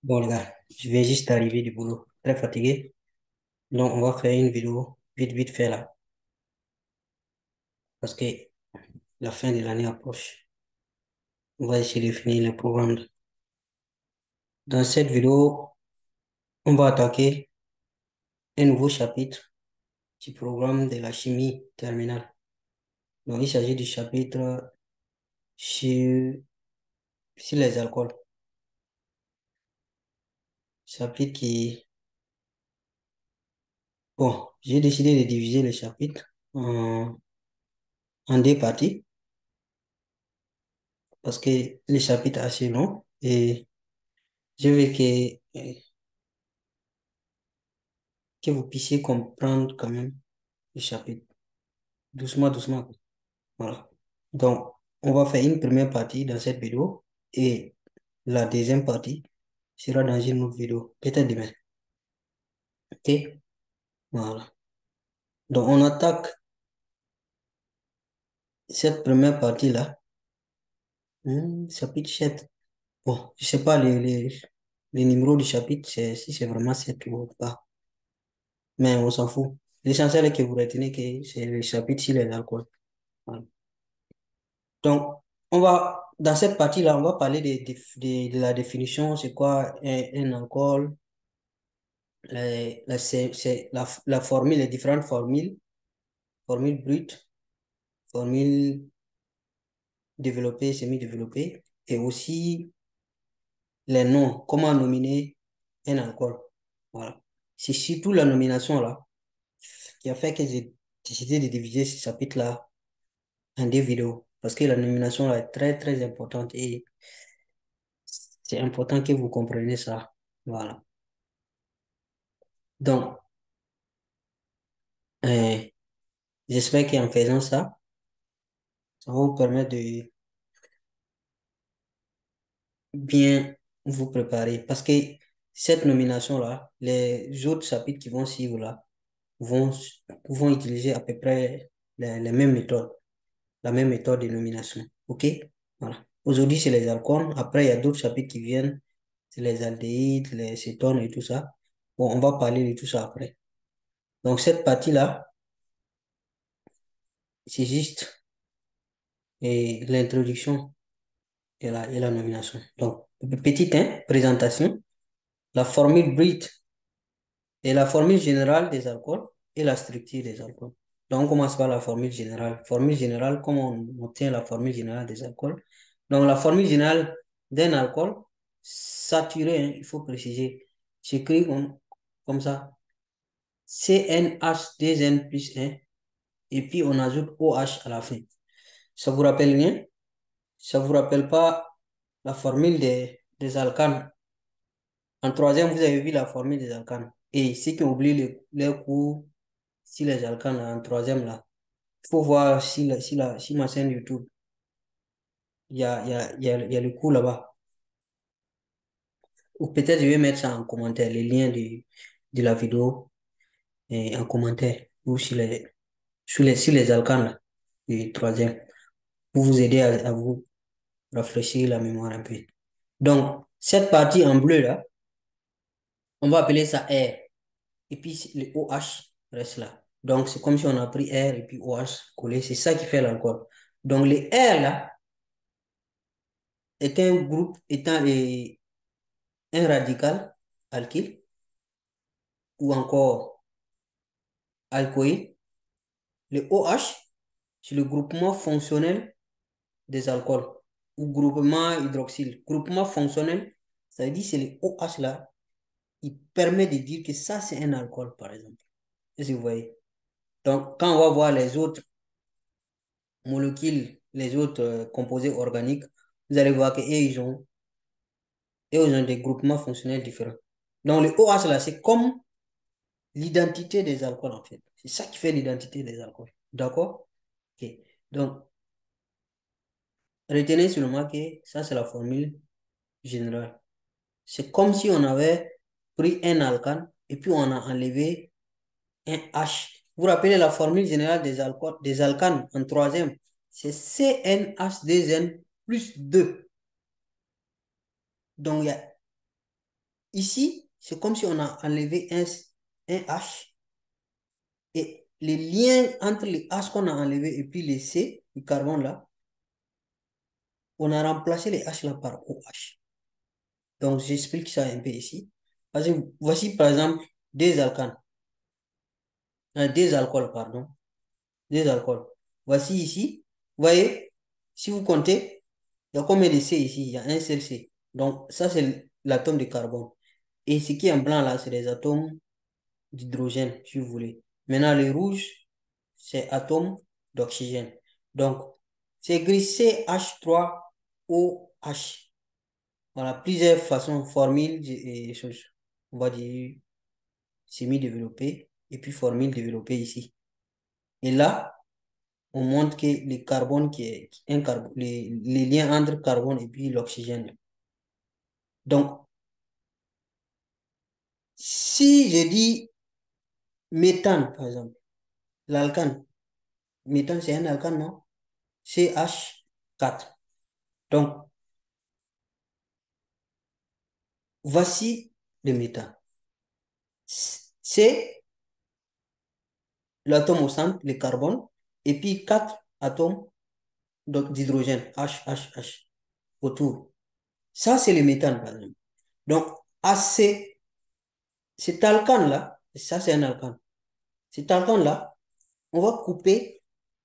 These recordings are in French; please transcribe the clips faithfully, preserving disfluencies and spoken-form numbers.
Bon, les gars, je viens juste d'arriver du boulot, très fatigué. Donc, on va faire une vidéo vite, vite fait là, parce que la fin de l'année approche. On va essayer de finir le programme. Dans cette vidéo, on va attaquer un nouveau chapitre du programme de la chimie terminale. Donc, il s'agit du chapitre sur, sur les alcools. Chapitre qui, bon, j'ai décidé de diviser le chapitre en, en deux parties, parce que le chapitre est assez long et je veux que que vous puissiez comprendre quand même le chapitre. Doucement, doucement. Voilà. Donc, on va faire une première partie dans cette vidéo et la deuxième partie sera dans une autre vidéo, peut-être demain. OK? Voilà. Donc, on attaque cette première partie-là. Hmm, chapitre sept. Bon, je sais pas les, les, les numéros du chapitre, c'est- si c'est vraiment sept ou pas. Mais on s'en fout. L'essentiel est que vous retenez que c'est le chapitre sur les alcools. Voilà. Donc, on va, dans cette partie-là, on va parler de, de, de- de la définition, c'est quoi un, un alcool, la, la, c'est, c'est la, la formule, les différentes formules, formule brute, formule développée, semi-développée, et aussi les noms, comment nominer un alcool. Voilà. C'est surtout la nomination là qui a fait que j'ai décidé de diviser ce chapitre-là en deux vidéos. Parce que la nomination là est très, très importante et c'est important que vous compreniez ça. Voilà. Donc, euh, j'espère qu'en faisant ça, ça va vous permettre de bien vous préparer. Parce que cette nomination-là, les autres chapitres qui vont suivre là, vont, vont utiliser à peu près les, les mêmes méthodes, la même méthode de nomination. OK? Voilà. Aujourd'hui, c'est les alcools. Après, il y a d'autres chapitres qui viennent. C'est les aldéhydes, les cétones et tout ça. Bon, on va parler de tout ça après. Donc, cette partie-là, c'est juste et l'introduction et la, et la nomination. Donc, petite hein, présentation, la formule brute et la formule générale des alcools et la structure des alcools. Donc, on commence par la formule générale. Formule générale, comment on obtient la formule générale des alcools? Donc, la formule générale d'un alcool saturé, hein, il faut préciser, j'écris comme, comme ça, C N H deux N plus un, et puis on ajoute O H à la fin. Ça vous rappelle rien? Ça vous rappelle pas la formule des, des alcanes? En troisième, vous avez vu la formule des alcanes. Et ceux qui oublient les, les cours si les alcanes en troisième là, il faut voir si, la, si, la, si ma chaîne YouTube, il y a, il y a, il y a, il y a le cours là-bas. Ou peut-être je vais mettre ça en commentaire, les liens de, de la vidéo et en commentaire. Ou sur les, sur les, sur les alcanes là, du troisième, pour vous aider à, à vous rafraîchir la mémoire un peu. Donc, cette partie en bleu là, on va appeler ça R. Et puis le O H reste là. Donc, c'est comme si on a pris R et puis O H collé. C'est ça qui fait l'alcool. Donc, le R là est un groupe étant les- un radical alkyle ou encore alcoïde. Le O H, c'est le groupement fonctionnel des alcools ou groupement hydroxyle. Groupement fonctionnel, ça veut dire que c'est le O H là, il permet de dire que ça, c'est un alcool, par exemple. Est-ce que vous voyez? Donc, quand on va voir les autres molécules, les autres euh, composés organiques, vous allez voir qu'eux, ils ont, eux, ils ont des groupements fonctionnels différents. Donc, le O H, là, c'est comme l'identité des alcools, en fait. C'est ça qui fait l'identité des alcools. D'accord? Ok. Donc, retenez seulement que ça, c'est la formule générale. C'est comme si on avait pris un alcane et puis on a enlevé un H. Vous vous rappelez la formule générale des alcools, des alcanes en troisième? C'est C N H deux N plus deux. Donc, il y a ici, c'est comme si on a enlevé un, un H et les liens entre les H qu'on a enlevé et puis les C, du carbone là, on a remplacé les H là par OH. Donc, j'explique ça un peu ici. Parce que voici par exemple des alcanes, euh, des alcools, pardon, des alcools. Voici ici, vous voyez, si vous comptez, il y a combien de C ici? Il y a un seul C. Donc, ça, c'est l'atome de carbone. Et ce qui est en blanc là, c'est les atomes d'hydrogène, si vous voulez. Maintenant, le rouge, c'est atomes d'oxygène. Donc, c'est écrit C H trois O H. Voilà, plusieurs façons, formules et choses. On va dire semi-développées et puis formules développées ici. Et là, on montre que le carbone qui est un carbone, les, les liens entre carbone et puis l'oxygène. Donc, si je dis méthane, par exemple, l'alcane, méthane, c'est un alcane, non? C H quatre. Donc, voici le méthane. C'est l'atome au centre, le carbone, et puis quatre atomes d'hydrogène, H, H, H, autour. Ça, c'est le méthane, par exemple. Donc, à ces, cet alcane-là, ça, c'est un alcane. Cet alcane-là, on va couper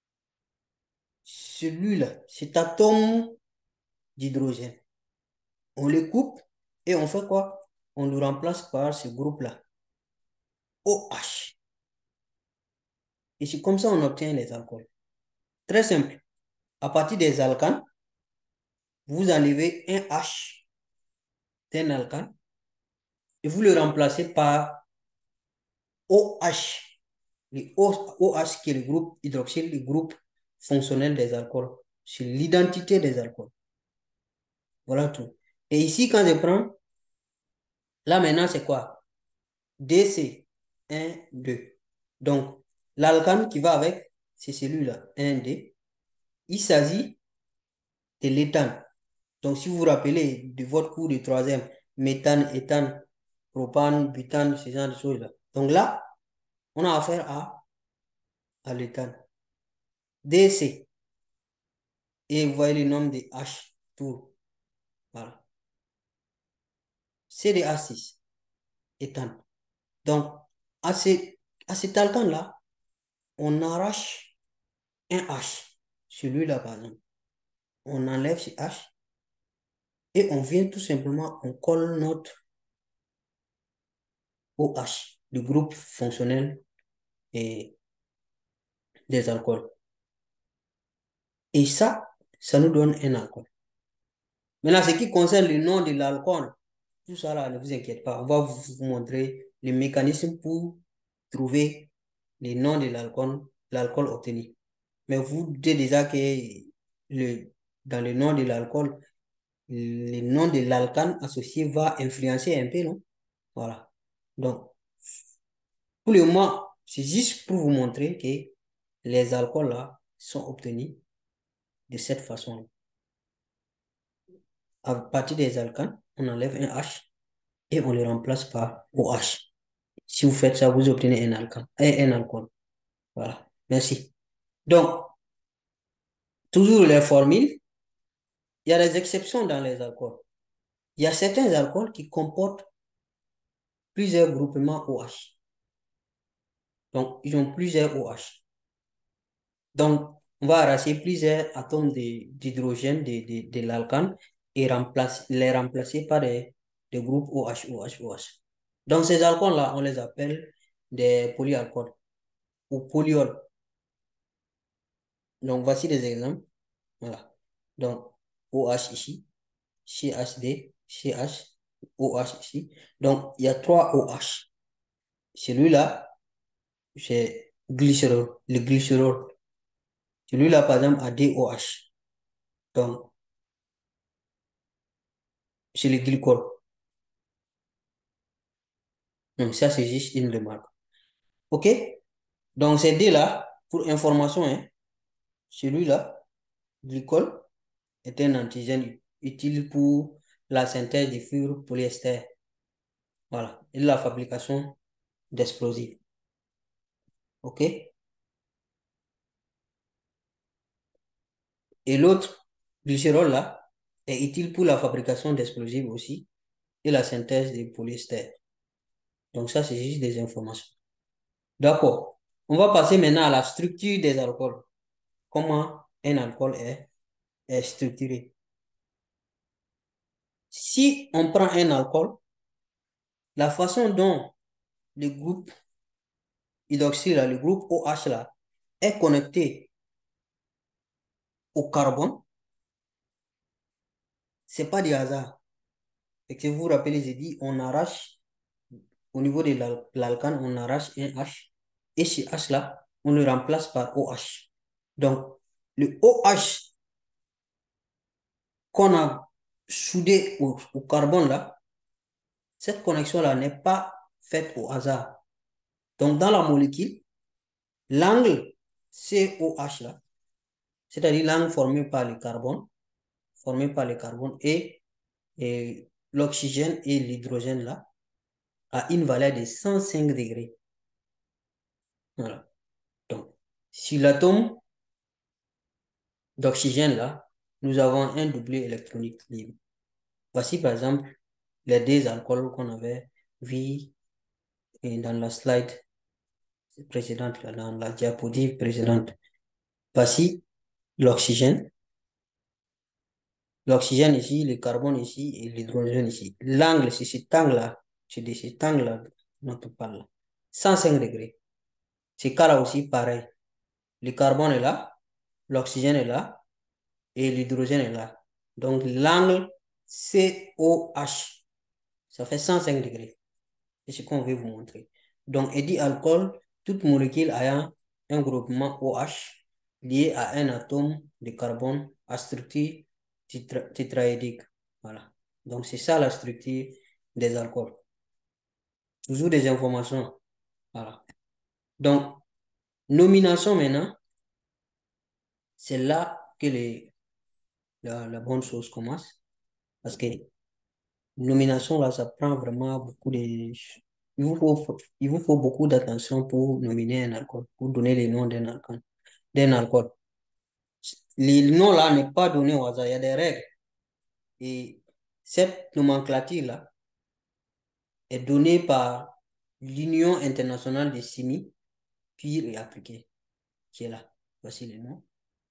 celui-là, cet atome d'hydrogène. On le coupe et on fait quoi? On le remplace par ce groupe-là, OH. Et c'est comme ça qu'on obtient les alcools. Très simple. À partir des alcanes, vous enlevez un H d'un alcane et vous le remplacez par OH. Le OH qui est le groupe hydroxyle, le groupe fonctionnel des alcools. C'est l'identité des alcools. Voilà tout. Et ici, quand je prends, là maintenant, c'est quoi? D C, un, deux. Donc, l'alcane qui va avec, c'est celui-là, un, D. Il s'agit de l'éthane. Donc, si vous vous rappelez de votre cours de troisième, méthane, éthane, propane, butane, ce genre de choses-là. Donc là, on a affaire à, à l'éthane. D C. Et vous voyez le nombre de H, tout. Voilà. C D A six, éthane. Donc, à, ces, à cet alcane-là, on arrache un H. Celui-là, par exemple. On enlève ce H et on vient tout simplement, on colle notre OH, le groupe fonctionnel et des alcools. Et ça, ça nous donne un alcool. Maintenant, ce qui concerne le nom de l'alcool, tout ça là, ne vous inquiétez pas. On va vous montrer les mécanismes pour trouver le nom de l'alcool, l'alcool obtenu. Mais vous dites déjà que le, dans le nom de l'alcool, le nom de l'alcane associé va influencer un peu, non? Voilà. Donc, pour le moment, c'est juste pour vous montrer que les alcools là sont obtenus de cette façon-là. À partir des alcanes, on enlève un H et on le remplace par OH. Si vous faites ça, vous obtenez un alcane, un, un alcool. Voilà. Merci. Donc, toujours les formules, il y a des exceptions dans les alcools. Il y a certains alcools qui comportent plusieurs groupements OH. Donc, ils ont plusieurs OH. Donc, on va arracher plusieurs atomes d'hydrogène de, de, de l'alcane et remplace, les remplacer par des, des groupes OH, OH, OH. Donc, ces alcools-là, on les appelle des polyalcools ou polyols. Donc, voici des exemples. Voilà. Donc, OH ici, C H D, C H, OH ici. Donc, il y a trois OH. Celui-là, c'est glycérol, le glycérol. Celui-là, par exemple, a deux OH. Donc, c'est le glycol. Donc, ça, c'est juste une remarque. OK? Donc, ces deux-là, pour information, hein, celui-là, glycol, est un antigène utile pour la synthèse du fibres polyester. Voilà. Et la fabrication d'explosifs. OK? Et l'autre glycérol là est utile pour la fabrication d'explosifs aussi et la synthèse des polyester. Donc ça, c'est juste des informations. D'accord. On va passer maintenant à la structure des alcools. Comment un alcool est, est structuré. Si on prend un alcool, la façon dont le groupe hydroxyle, là, le groupe OH là, est connecté au carbone, c'est pas du hasard. Et que vous vous rappelez, j'ai dit, on arrache, au niveau de l'al- l'alcane, on arrache un H. Et ce H là, on le remplace par OH. Donc, le OH qu'on a soudé au, au carbone là, cette connexion-là n'est pas faite au hasard. Donc, dans la molécule, l'angle COH là, c'est-à-dire l'angle formé par le carbone, formé par le carbone et, et l'oxygène et l'hydrogène là, a une valeur de cent cinq degrés. Voilà. Donc, sur l'atome d'oxygène là, nous avons un doublet électronique libre. Voici par exemple les deux alcools qu'on avait vus dans la slide précédente, là, dans la diapositive précédente. Voici l'oxygène, l'oxygène ici, le carbone ici et l'hydrogène ici. L'angle, c'est cet angle-là, c'est de cet angle-là dont on parle. cent cinq degrés. Ce cas-là aussi, pareil. Le carbone est là, l'oxygène est là et l'hydrogène est là. Donc, l'angle COH, ça fait cent cinq degrés. C'est ce qu'on veut vous montrer. Donc, et dit alcool, toute molécule ayant un groupement OH lié à un atome de carbone à structure tétra tétraédrique. Voilà. Donc, c'est ça la structure des alcools. Toujours des informations. Voilà. Donc, nomination maintenant, c'est là que les, la, la bonne chose commence. Parce que nomination, là, ça prend vraiment beaucoup de... Il vous faut, il vous faut beaucoup d'attention pour nominer un alcool, pour donner le nom d'un alcool. D'un alcool. Le nom là n'est pas donné au hasard, il y a des règles. Et cette nomenclature-là est donnée par l'Union internationale de chimie pure et appliquée, qui est là. Voici le nom.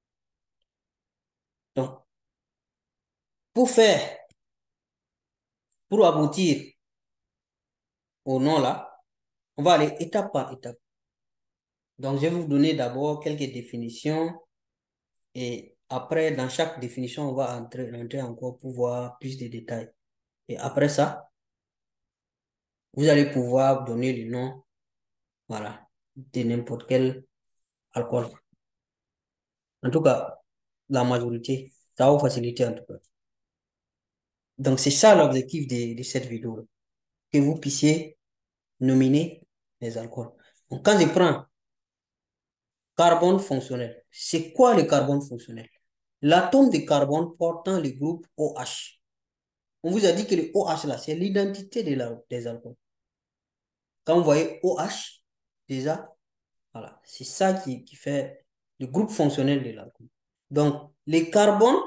Donc, pour faire, pour aboutir au nom là, on va aller étape par étape. Donc, je vais vous donner d'abord quelques définitions et après, dans chaque définition, on va entrer, entrer encore pour voir plus de détails. Et après ça, vous allez pouvoir donner le nom, voilà, de n'importe quel alcool. En tout cas, la majorité, ça va vous faciliter en tout cas. Donc, c'est ça l'objectif de, de cette vidéo, que vous puissiez nominer les alcools. Donc, quand je prends carbone fonctionnel, c'est quoi le carbone fonctionnel? L'atome de carbone portant le groupe OH. On vous a dit que le OH là, c'est l'identité de la, des alcools. Quand vous voyez OH, déjà, voilà, c'est ça qui, qui fait le groupe fonctionnel de l'alcool. Donc, les carbones,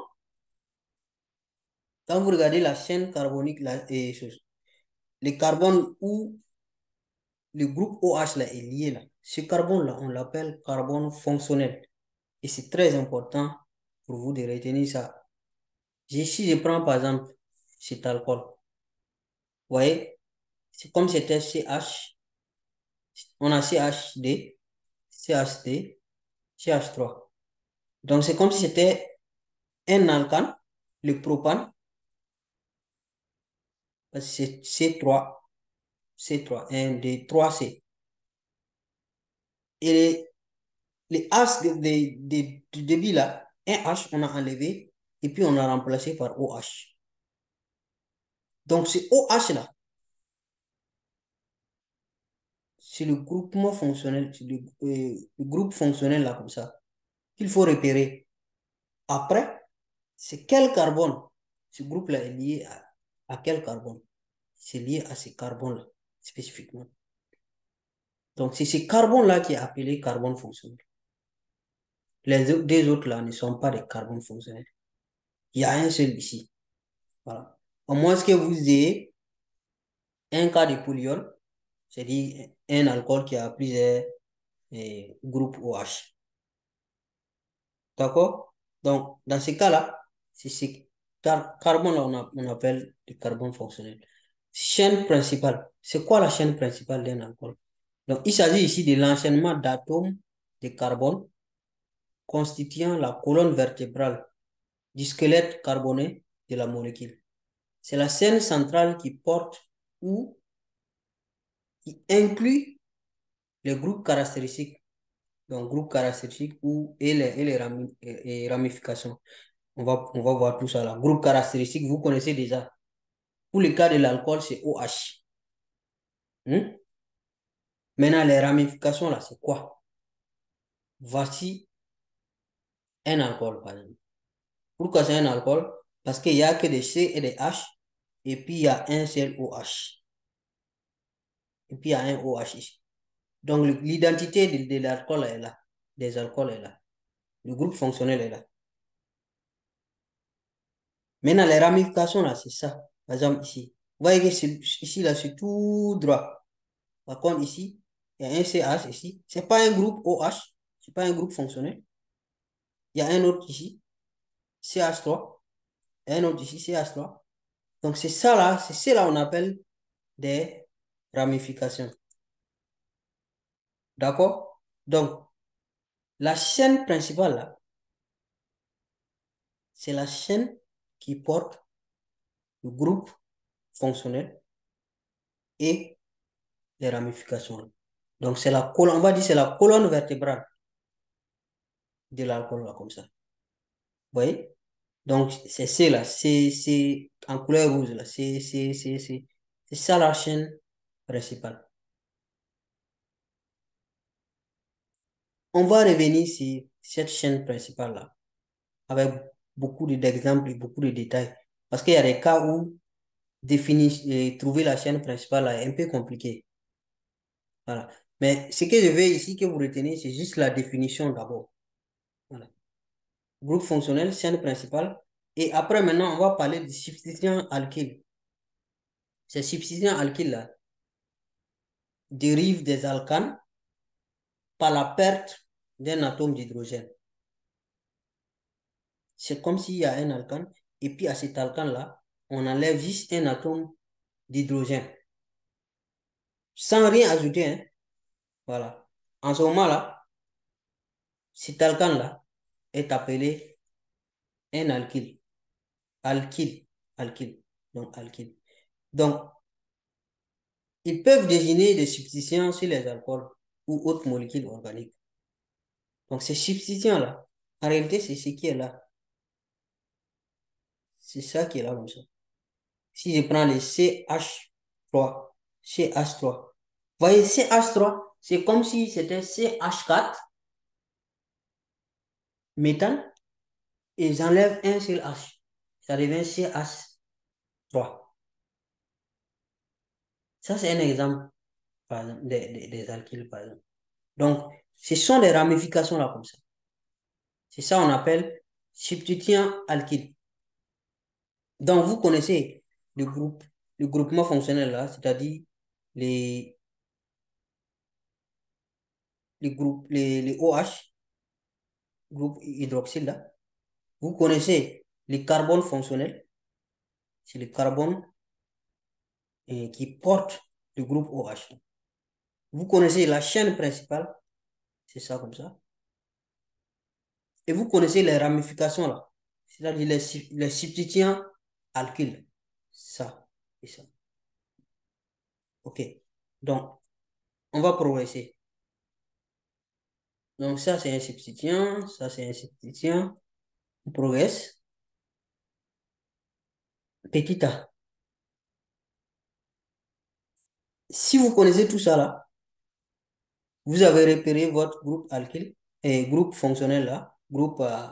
quand vous regardez la chaîne carbonique, là, et les carbones où le groupe OH là, est lié, là, ce carbone-là, on l'appelle carbone fonctionnel. Et c'est très important pour vous de retenir ça. Si je prends par exemple cet alcool, vous voyez, c'est comme c'était C H, on a C H D, C H D, C H trois. Donc c'est comme si c'était un alcane, le propane, parce que c'est C trois, C trois, un, deux, trois C. Et les, les H de, de, de- du début là, un H, on a enlevé et puis on a remplacé par OH. Donc ce OH là, c'est le groupement fonctionnel, c'est le, euh, le groupe fonctionnel là comme ça, qu'il faut repérer. Après, c'est quel carbone? Ce groupe là est lié à, à quel carbone? c'est lié à ces carbones-là, spécifiquement. Donc, c'est ce carbone-là qui est appelé carbone fonctionnel. Les deux autres là ne sont pas des carbones fonctionnels. Il y a un seul ici. Voilà. Au moins que vous ayez un cas de polyol, c'est-à-dire un alcool qui a plusieurs eh, groupes OH. D'accord? Donc, dans ce cas-là, c'est ce car carbone-là, on, on appelle le carbone fonctionnel. Chaîne principale. C'est quoi la chaîne principale d'un alcool? Donc, il s'agit ici de l'enchaînement d'atomes de carbone constituant la colonne vertébrale du squelette carboné de la molécule. C'est la chaîne centrale qui porte ou qui inclut les groupes caractéristiques. Donc, groupes caractéristiques ou, et les, et les rami, et, et ramifications. On va, on va voir tout ça là. Groupe caractéristique, vous connaissez déjà. Pour le cas de l'alcool, c'est OH. Hmm? Maintenant, les ramifications là, c'est quoi? Voici un alcool, par exemple. Pourquoi c'est un alcool? Parce qu'il n'y a que des C et des H, et puis il y a un seul OH. Et puis il y a un OH ici. Donc l'identité de, de l'alcool est là. Des alcools est là. Le groupe fonctionnel est là. Maintenant, les ramifications là, c'est ça. Par exemple, ici. Vous voyez que ici, là, c'est tout droit. Par contre, ici, il y a un C H ici. Ce n'est pas un groupe OH. Ce n'est pas un groupe fonctionnel. Il y a un autre ici, C H trois. Et un autre ici, C H trois. Donc, c'est ça là, c'est ça là on appelle des ramifications. D'accord? Donc, la chaîne principale là, c'est la chaîne qui porte le groupe fonctionnel et les ramifications. Donc, c'est la colonne, on va dire c'est la colonne vertébrale de l'alcool là, comme ça. Vous voyez? Donc, c'est ça là, c'est en couleur rouge là, c'est ça la chaîne principale. On va revenir sur cette chaîne principale là, avec beaucoup d'exemples et beaucoup de détails. Parce qu'il y a des cas où définir, euh, trouver la chaîne principale là, est un peu compliqué. Voilà. Mais ce que je veux ici que vous retenez, c'est juste la définition d'abord. Voilà. Groupe fonctionnel, chaîne principale. Et après, maintenant, on va parler de substituants alkyles. Ces substituants alkyles-là dérivent des alcanes par la perte d'un atome d'hydrogène. C'est comme s'il y a un alcane, et puis à cet alcane-là, on enlève juste un atome d'hydrogène. Sans rien ajouter, hein. Voilà. En ce moment-là, cet alcane-là est appelé un alkyle. Alkyle. Alkyle. Donc, alkyle. Donc, ils peuvent désigner des substitutions sur les alcools ou autres molécules organiques. Donc, ces substitutions-là, en réalité, c'est ce qui est là. C'est ça qui est là comme ça. Si je prends les C H trois, C H trois, vous voyez, C H trois, c'est comme si c'était C H quatre, méthane, et j'enlève un seul H. Ça devient C H trois. Ça, c'est un exemple, par exemple, des, des, des alkyles, par exemple. Donc, ce sont des ramifications là comme ça. C'est ça qu'on appelle substituant alkyle. Donc, vous connaissez le groupe, le groupement fonctionnel là, c'est-à-dire les, les groupes, les, les OH, groupe hydroxyle là. Vous connaissez les carbones fonctionnels, c'est le carbone eh, qui porte le groupe OH. Vous connaissez la chaîne principale, c'est ça comme ça. Et vous connaissez les ramifications là, c'est-à-dire les, les substituants alkyles. Ça et ça. OK. Donc, on va progresser. Donc, ça, c'est un substituant, ça, c'est un substituant. On progresse. Petit a. Si vous connaissez tout ça là, vous avez repéré votre groupe alkyle et groupe fonctionnel là, groupe euh,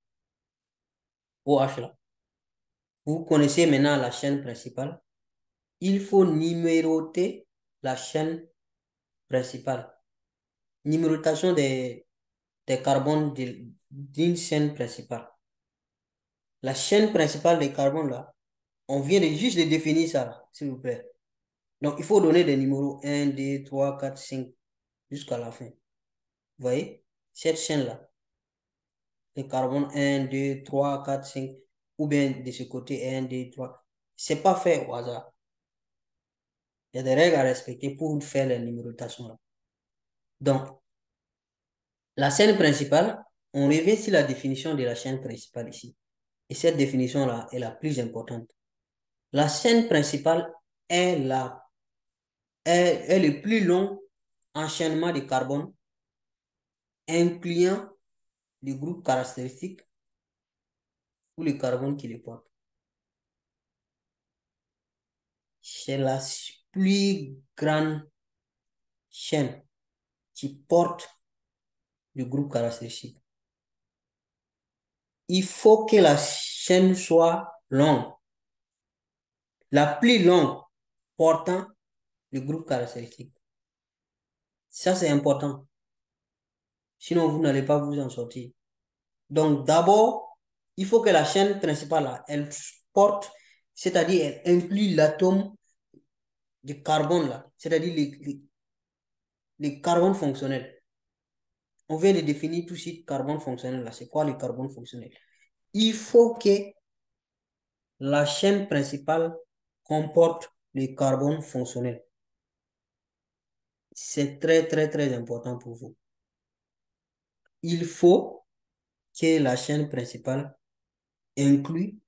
OH là. Vous connaissez maintenant la chaîne principale. il faut numéroter la chaîne principale. Numérotation des, des carbones d'une chaîne principale. La chaîne principale des carbones, là, on vient de juste de définir ça, s'il vous plaît. Donc, il faut donner des numéros un, deux, trois, quatre, cinq, jusqu'à la fin. Vous voyez? Cette chaîne-là, les carbones un, deux, trois, quatre, cinq, ou bien de ce côté un, deux, trois. C'est pas fait au hasard. Il y a des règles à respecter pour faire les numérotations là. Donc, la chaîne principale, on revient sur la définition de la chaîne principale ici. Et cette définition-là est la plus importante. La chaîne principale est, la, est, est le plus long enchaînement de carbone incluant le groupe caractéristique ou le carbone qui le porte. C'est la plus grande chaîne qui porte le groupe caractéristique. Il faut que la chaîne soit longue. La plus longue portant le groupe caractéristique. Ça, c'est important. Sinon, vous n'allez pas vous en sortir. Donc, d'abord, il faut que la chaîne principale, là, elle porte, c'est-à-dire elle inclut l'atome de carbone, là, c'est-à-dire les, les, les carbones fonctionnels. On vient de définir tout de suite carbone fonctionnel, là. C'est quoi le carbone fonctionnel? Il faut que la chaîne principale comporte le carbone fonctionnel. C'est très, très, très important pour vous. Il faut que la chaîne principale inclut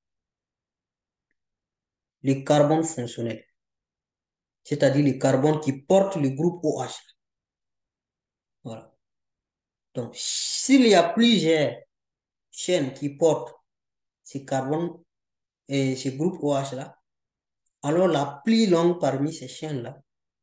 le carbone fonctionnel, c'est-à-dire le carbone qui porte le groupe O H. Voilà. Donc, s'il y a plusieurs chaînes qui portent ce carbone et ce groupe O H là, alors la plus longue parmi ces chaînes-là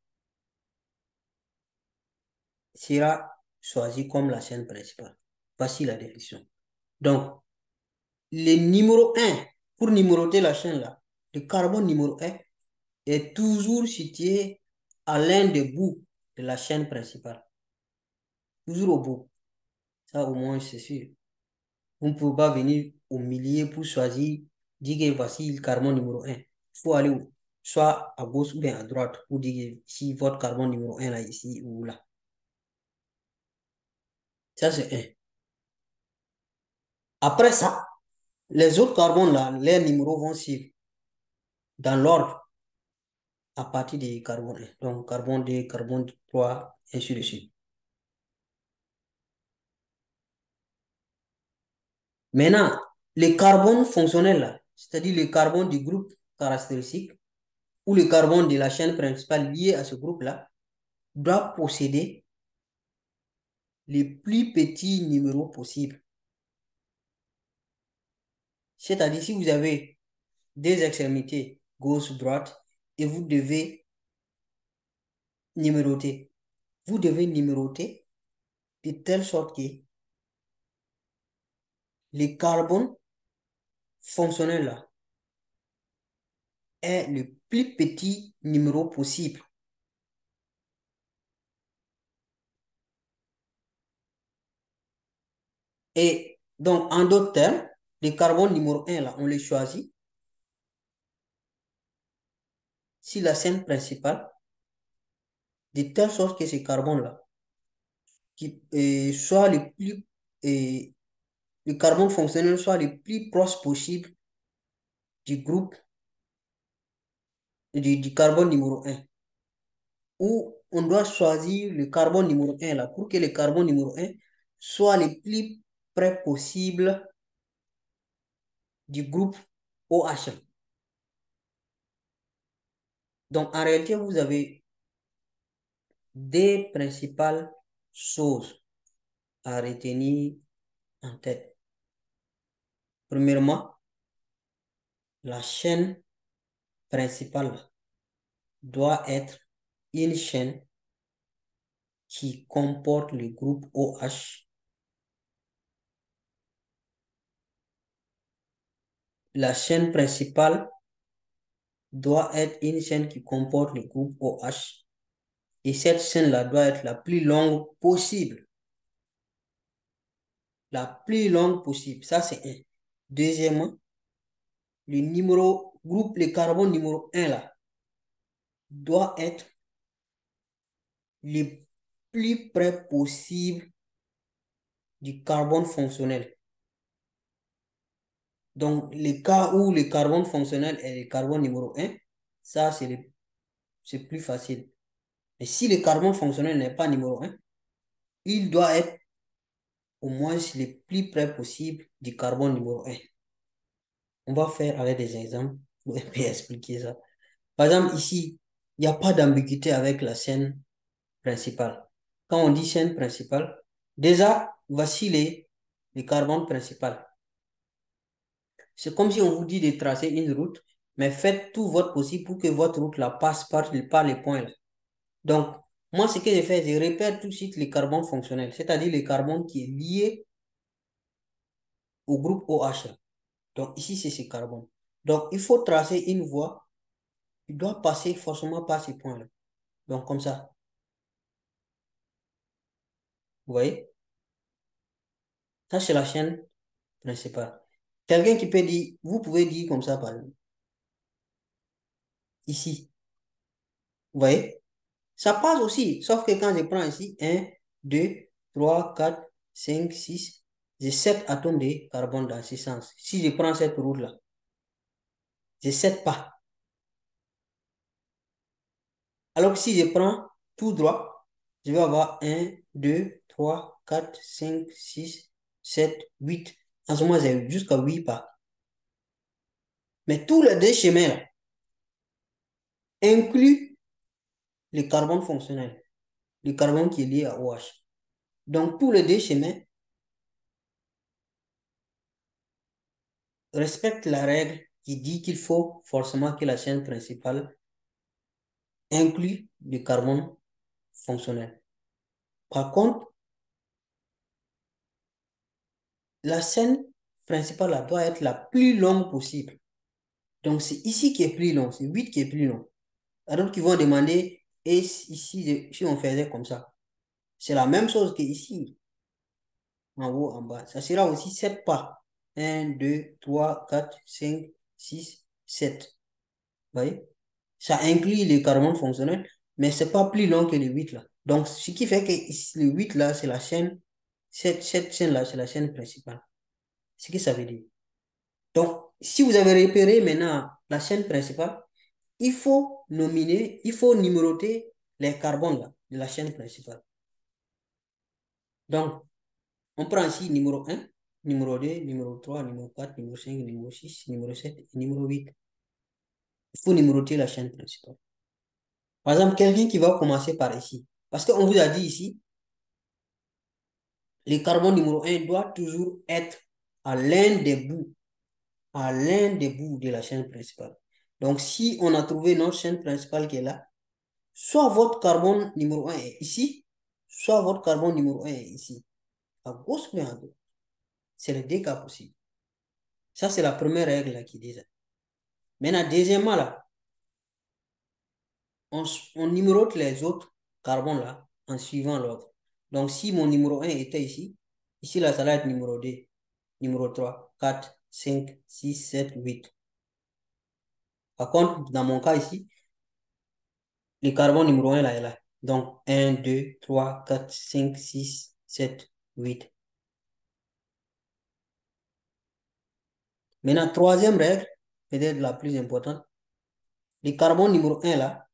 sera choisie comme la chaîne principale. Voici la définition. Donc, le numéro un, pour numéroter la chaîne là, le carbone numéro un est toujours situé à l'un des bouts de la chaîne principale. Toujours au bout. Ça, au moins, c'est sûr. On ne peut pas venir au milieu pour choisir, dire que voici le carbone numéro un. Il faut aller où, soit à gauche ou bien à droite pour dire si votre carbone numéro un là, ici ou là. Ça, c'est un. Après ça, les autres carbones là, les numéros vont suivre dans l'ordre à partir du carbone un. Donc, carbone deux, carbone trois, ainsi de suite. Maintenant, les carbones fonctionnels là, c'est-à-dire le carbone du groupe caractéristique ou le carbone de la chaîne principale liée à ce groupe-là, doit posséder les plus petits numéros possibles. C'est-à-dire, si vous avez des extrémités gauche-droite et vous devez numéroter, vous devez numéroter de telle sorte que le carbone fonctionnel là est le plus petit numéro possible. Et donc, en d'autres termes, le carbone numéro un là, on le choisit si la chaîne principale, de telle sorte que ce carbone-là, qui euh, soit le plus, euh, le carbone fonctionnel soit le plus proche possible du groupe du, du carbone numéro un. Ou on doit choisir le carbone numéro un là pour que le carbone numéro un soit le plus près possible du groupe O H. Donc en réalité, vous avez des principales choses à retenir en tête. Premièrement, la chaîne principale doit être une chaîne qui comporte le groupe O H. La chaîne principale doit être une chaîne qui comporte le groupe O H. Et cette chaîne-là doit être la plus longue possible. La plus longue possible. Ça, c'est un. Deuxièmement, le numéro, groupe, le carbone numéro un là, doit être le plus près possible du carbone fonctionnel. Donc, les cas où le carbone fonctionnel est le carbone numéro un, ça, c'est plus facile. Mais si le carbone fonctionnel n'est pas numéro un, il doit être au moins le plus près possible du carbone numéro un. On va faire avec des exemples pour expliquer ça. Par exemple, ici, il n'y a pas d'ambiguïté avec la chaîne principale. Quand on dit chaîne principale, déjà, voici les, les carbones principales. C'est comme si on vous dit de tracer une route, mais faites tout votre possible pour que votre route la passe par, par les points là. Donc, moi, ce que je fais, je répète tout de suite les carbones fonctionnels, c'est-à-dire les carbones qui est lié au groupe O H. Donc, ici, c'est ce carbone. Donc, il faut tracer une voie. Il doit passer forcément par ces points-là. Donc, comme ça. Vous voyez? Ça, c'est la chaîne principale. Quelqu'un qui peut dire, vous pouvez dire comme ça, par exemple. Ici. Vous voyez? Ça passe aussi, sauf que quand je prends ici, un, deux, trois, quatre, cinq, six, j'ai sept atomes de carbone dans ce sens. Si je prends cette route-là, j'ai sept pas. Alors que si je prends tout droit, je vais avoir un, deux, trois, quatre, cinq, six, sept, huit. En ce moment, j'ai jusqu'à huit pas. Mais tous les deux chemins-là incluent le carbone fonctionnel, le carbone qui est lié à O H. Donc, tous les deux chemins respectent la règle qui dit qu'il faut forcément que la chaîne principale inclue le carbone fonctionnel. Par contre, la chaîne principale doit être la plus longue possible. Donc, c'est ici qui est plus long, c'est huit qui est plus long. Alors qui vont demander, et ici, si on faisait comme ça, c'est la même chose qu'ici, en haut, en bas. Ça sera aussi sept pas. un, deux, trois, quatre, cinq, six, sept. Vous voyez? Ça inclut les carbones fonctionnels, mais c'est pas plus long que le huit là. Donc, ce qui fait que le huit là, c'est la chaîne, cette, cette chaîne-là, c'est la chaîne principale. Ce que ça veut dire. Donc, si vous avez repéré maintenant la chaîne principale, il faut nominer, il faut numéroter les carbones là, de la chaîne principale. Donc, on prend ici numéro un, numéro deux, numéro trois, numéro quatre, numéro cinq, numéro six, numéro sept et numéro huit. Il faut numéroter la chaîne principale. Par exemple, quelqu'un qui va commencer par ici. Parce qu'on vous a dit ici, le carbone numéro un doit toujours être à l'un des bouts, à l'un des bouts de la chaîne principale. Donc, si on a trouvé notre chaîne principale qui est là, soit votre carbone numéro un est ici, soit votre carbone numéro un est ici, à gauche ou à droite. C'est les deux cas possibles. Ça, c'est la première règle là, qui dit ça. Maintenant, deuxièmement, là, on, on numérote les autres carbones là en suivant l'ordre. Donc, si mon numéro un était ici, ici, là, ça va être numéro deux, numéro trois, quatre, cinq, six, sept, huit. Par contre, dans mon cas ici, le carbone numéro un là est là. Donc, un, deux, trois, quatre, cinq, six, sept, huit. Maintenant, troisième règle, peut-être la plus importante, le carbone numéro un là,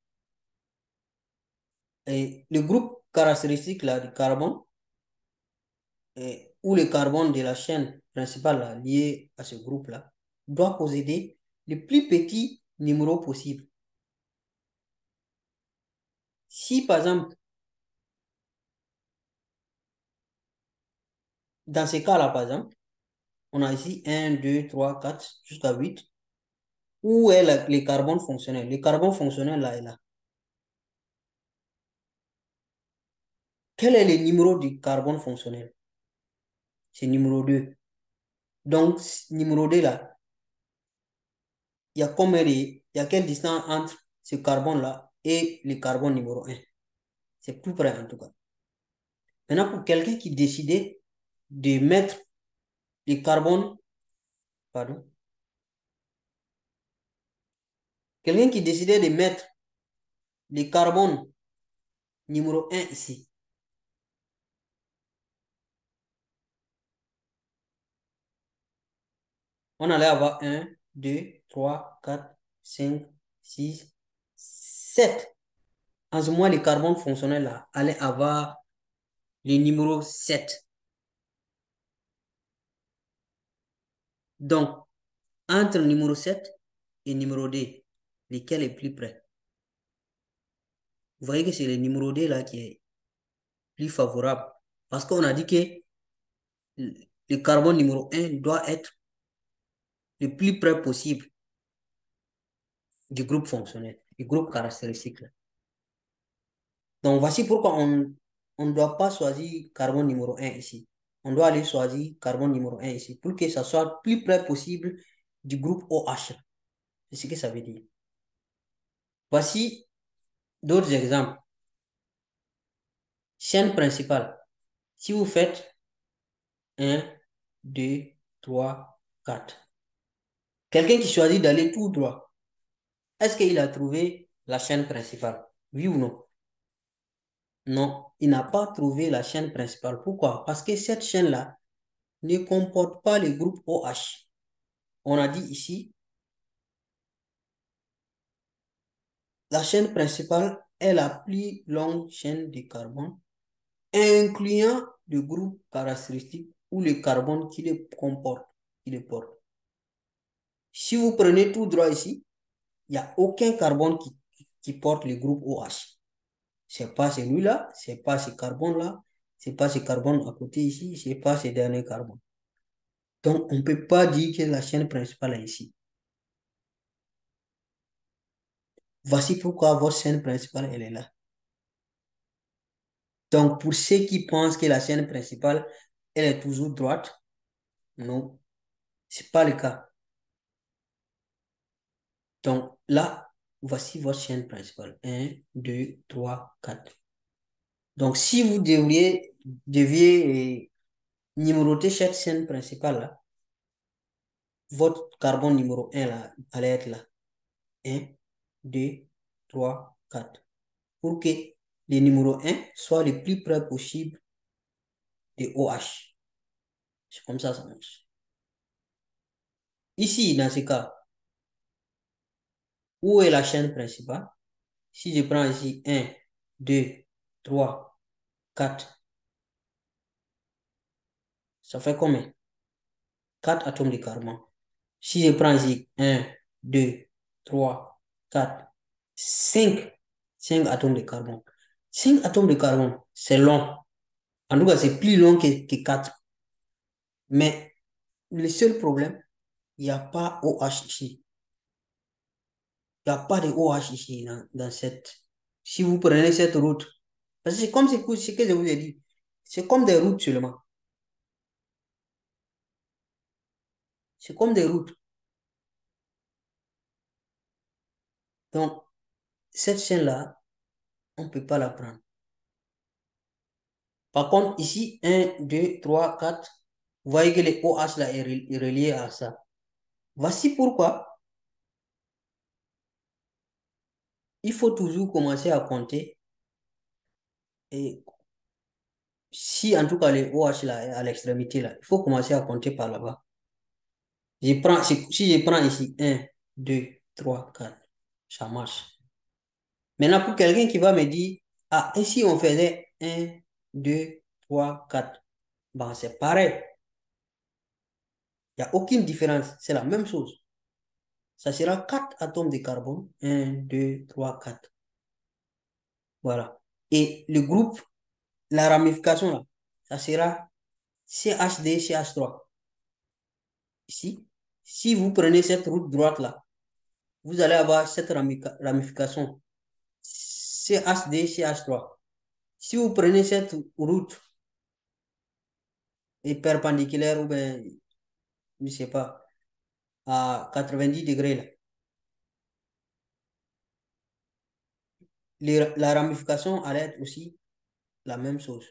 et le groupe caractéristique là, du carbone, et, ou le carbone de la chaîne principale là, lié à ce groupe-là, doit posséder le plus petit numéro possible. Si par exemple, dans ces cas-là, par exemple, on a ici un, deux, trois, quatre, jusqu'à huit, où est le, le carbone fonctionnel? Le carbone fonctionnel là est là. Quel est le numéro du carbone fonctionnel? C'est numéro deux. Donc, numéro deux là, il y a combien de, il y a quelle distance entre ce carbone-là et le carbone numéro un? C'est plus près en tout cas. Maintenant, pour quelqu'un qui décidait de mettre le carbone, pardon, quelqu'un qui décidait de mettre le carbone numéro un ici, on allait avoir un, deux, trois, quatre, cinq, six, sept. En ce moment, le carbone fonctionnel là allait avoir le numéro sept. Donc, entre le numéro sept et le numéro deux, lequel est plus près? Vous voyez que c'est le numéro deux là qui est plus favorable. Parce qu'on a dit que le carbone numéro un doit être le plus près possible du groupe fonctionnel, du groupe caractéristique. Donc, voici pourquoi on on ne doit pas choisir carbone numéro un ici. On doit aller choisir carbone numéro un ici pour que ça soit le plus près possible du groupe O H. C'est ce que ça veut dire. Voici d'autres exemples. Chaîne principale. Si vous faites un, deux, trois, quatre. Quelqu'un qui choisit d'aller tout droit, est-ce qu'il a trouvé la chaîne principale? Oui ou non? Non, il n'a pas trouvé la chaîne principale. Pourquoi? Parce que cette chaîne-là ne comporte pas le groupe O H. On a dit ici, la chaîne principale est la plus longue chaîne de carbone, incluant le groupe caractéristique ou le carbone qui le comporte, qui le porte. Si vous prenez tout droit ici, il n'y a aucun carbone qui, qui porte le groupe O H. Ce n'est pas celui-là, ce n'est pas ce carbone-là, ce n'est pas ce carbone à côté ici, ce n'est pas ce dernier carbone. Donc, on ne peut pas dire que la chaîne principale est ici. Voici pourquoi votre chaîne principale, elle est là. Donc, pour ceux qui pensent que la chaîne principale, elle est toujours droite, non, ce n'est pas le cas. Donc, là, voici votre chaîne principale. un, deux, trois, quatre. Donc, si vous devriez, deviez euh, numéroter cette chaîne principale-là, votre carbone numéro un là, allait être là. un, deux, trois, quatre. Pour que le numéro un soit le plus près possible de O H. C'est comme ça ça marche. Ici, dans ce cas, où est la chaîne principale? Si je prends ici un, deux, trois, quatre, ça fait combien? quatre atomes de carbone. Si je prends ici un, deux, trois, quatre, cinq, cinq atomes de carbone. cinq atomes de carbone, c'est long. En tout cas, c'est plus long que, que quatre. Mais le seul problème, il n'y a pas O H ici. Il n'y a pas de O H ici dans, dans cette. Si vous prenez cette route, parce que c'est comme ce que, ce que je vous ai dit, c'est comme des routes seulement. C'est comme des routes. Donc, cette chaîne-là, on ne peut pas la prendre. Par contre, ici, un, deux, trois, quatre, vous voyez que le O H là est relié à ça. Voici pourquoi il faut toujours commencer à compter. Et si en tout cas le O H là est à l'extrémité là, il faut commencer à compter par là-bas. Je prends, si, si je prends ici un, deux, trois, quatre, ça marche. Maintenant, pour quelqu'un qui va me dire, ah, ici on faisait un, deux, trois, quatre. Ben, c'est pareil. Il n'y a aucune différence. C'est la même chose. Ça sera quatre atomes de carbone. Un, deux, trois, quatre. Voilà. Et le groupe, la ramification là, ça sera C H D, C H trois. Ici, si vous prenez cette route droite là, vous allez avoir cette ramification C H D, C H trois. Si vous prenez cette route est perpendiculaire ou bien, je ne sais pas, à quatre-vingt-dix degrés là, les- la ramification allait être aussi la même chose.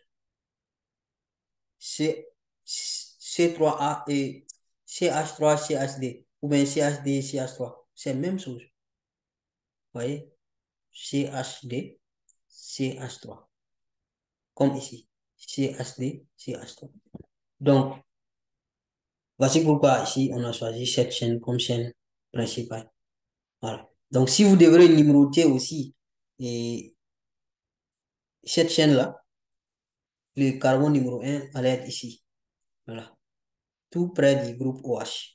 C, C3A et C H trois, C H D, ou bien C H D, C H trois. C'est la même chose. Vous voyez? C H D, C H trois. Comme ici. C H D, C H trois. Donc, voici pourquoi ici, on a choisi cette chaîne comme chaîne principale. Voilà. Donc, si vous devrez numéroter aussi et cette chaîne-là, le carbone numéro un allait être ici. Voilà. Tout près du groupe O H.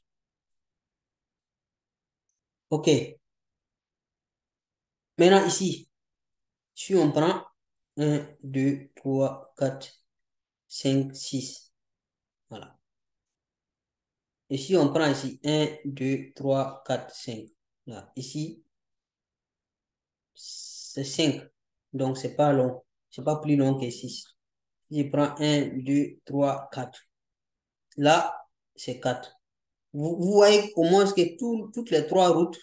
OK. Maintenant, ici, si on prend un, deux, trois, quatre, cinq, six. Voilà. Et si on prend ici un, deux, trois, quatre, cinq. Là, ici, c'est cinq. Donc, c'est pas long. C'est pas plus long que six. Si je prends un, deux, trois, quatre. Là, c'est quatre. Vous, vous voyez au moins que tout- toutes les trois routes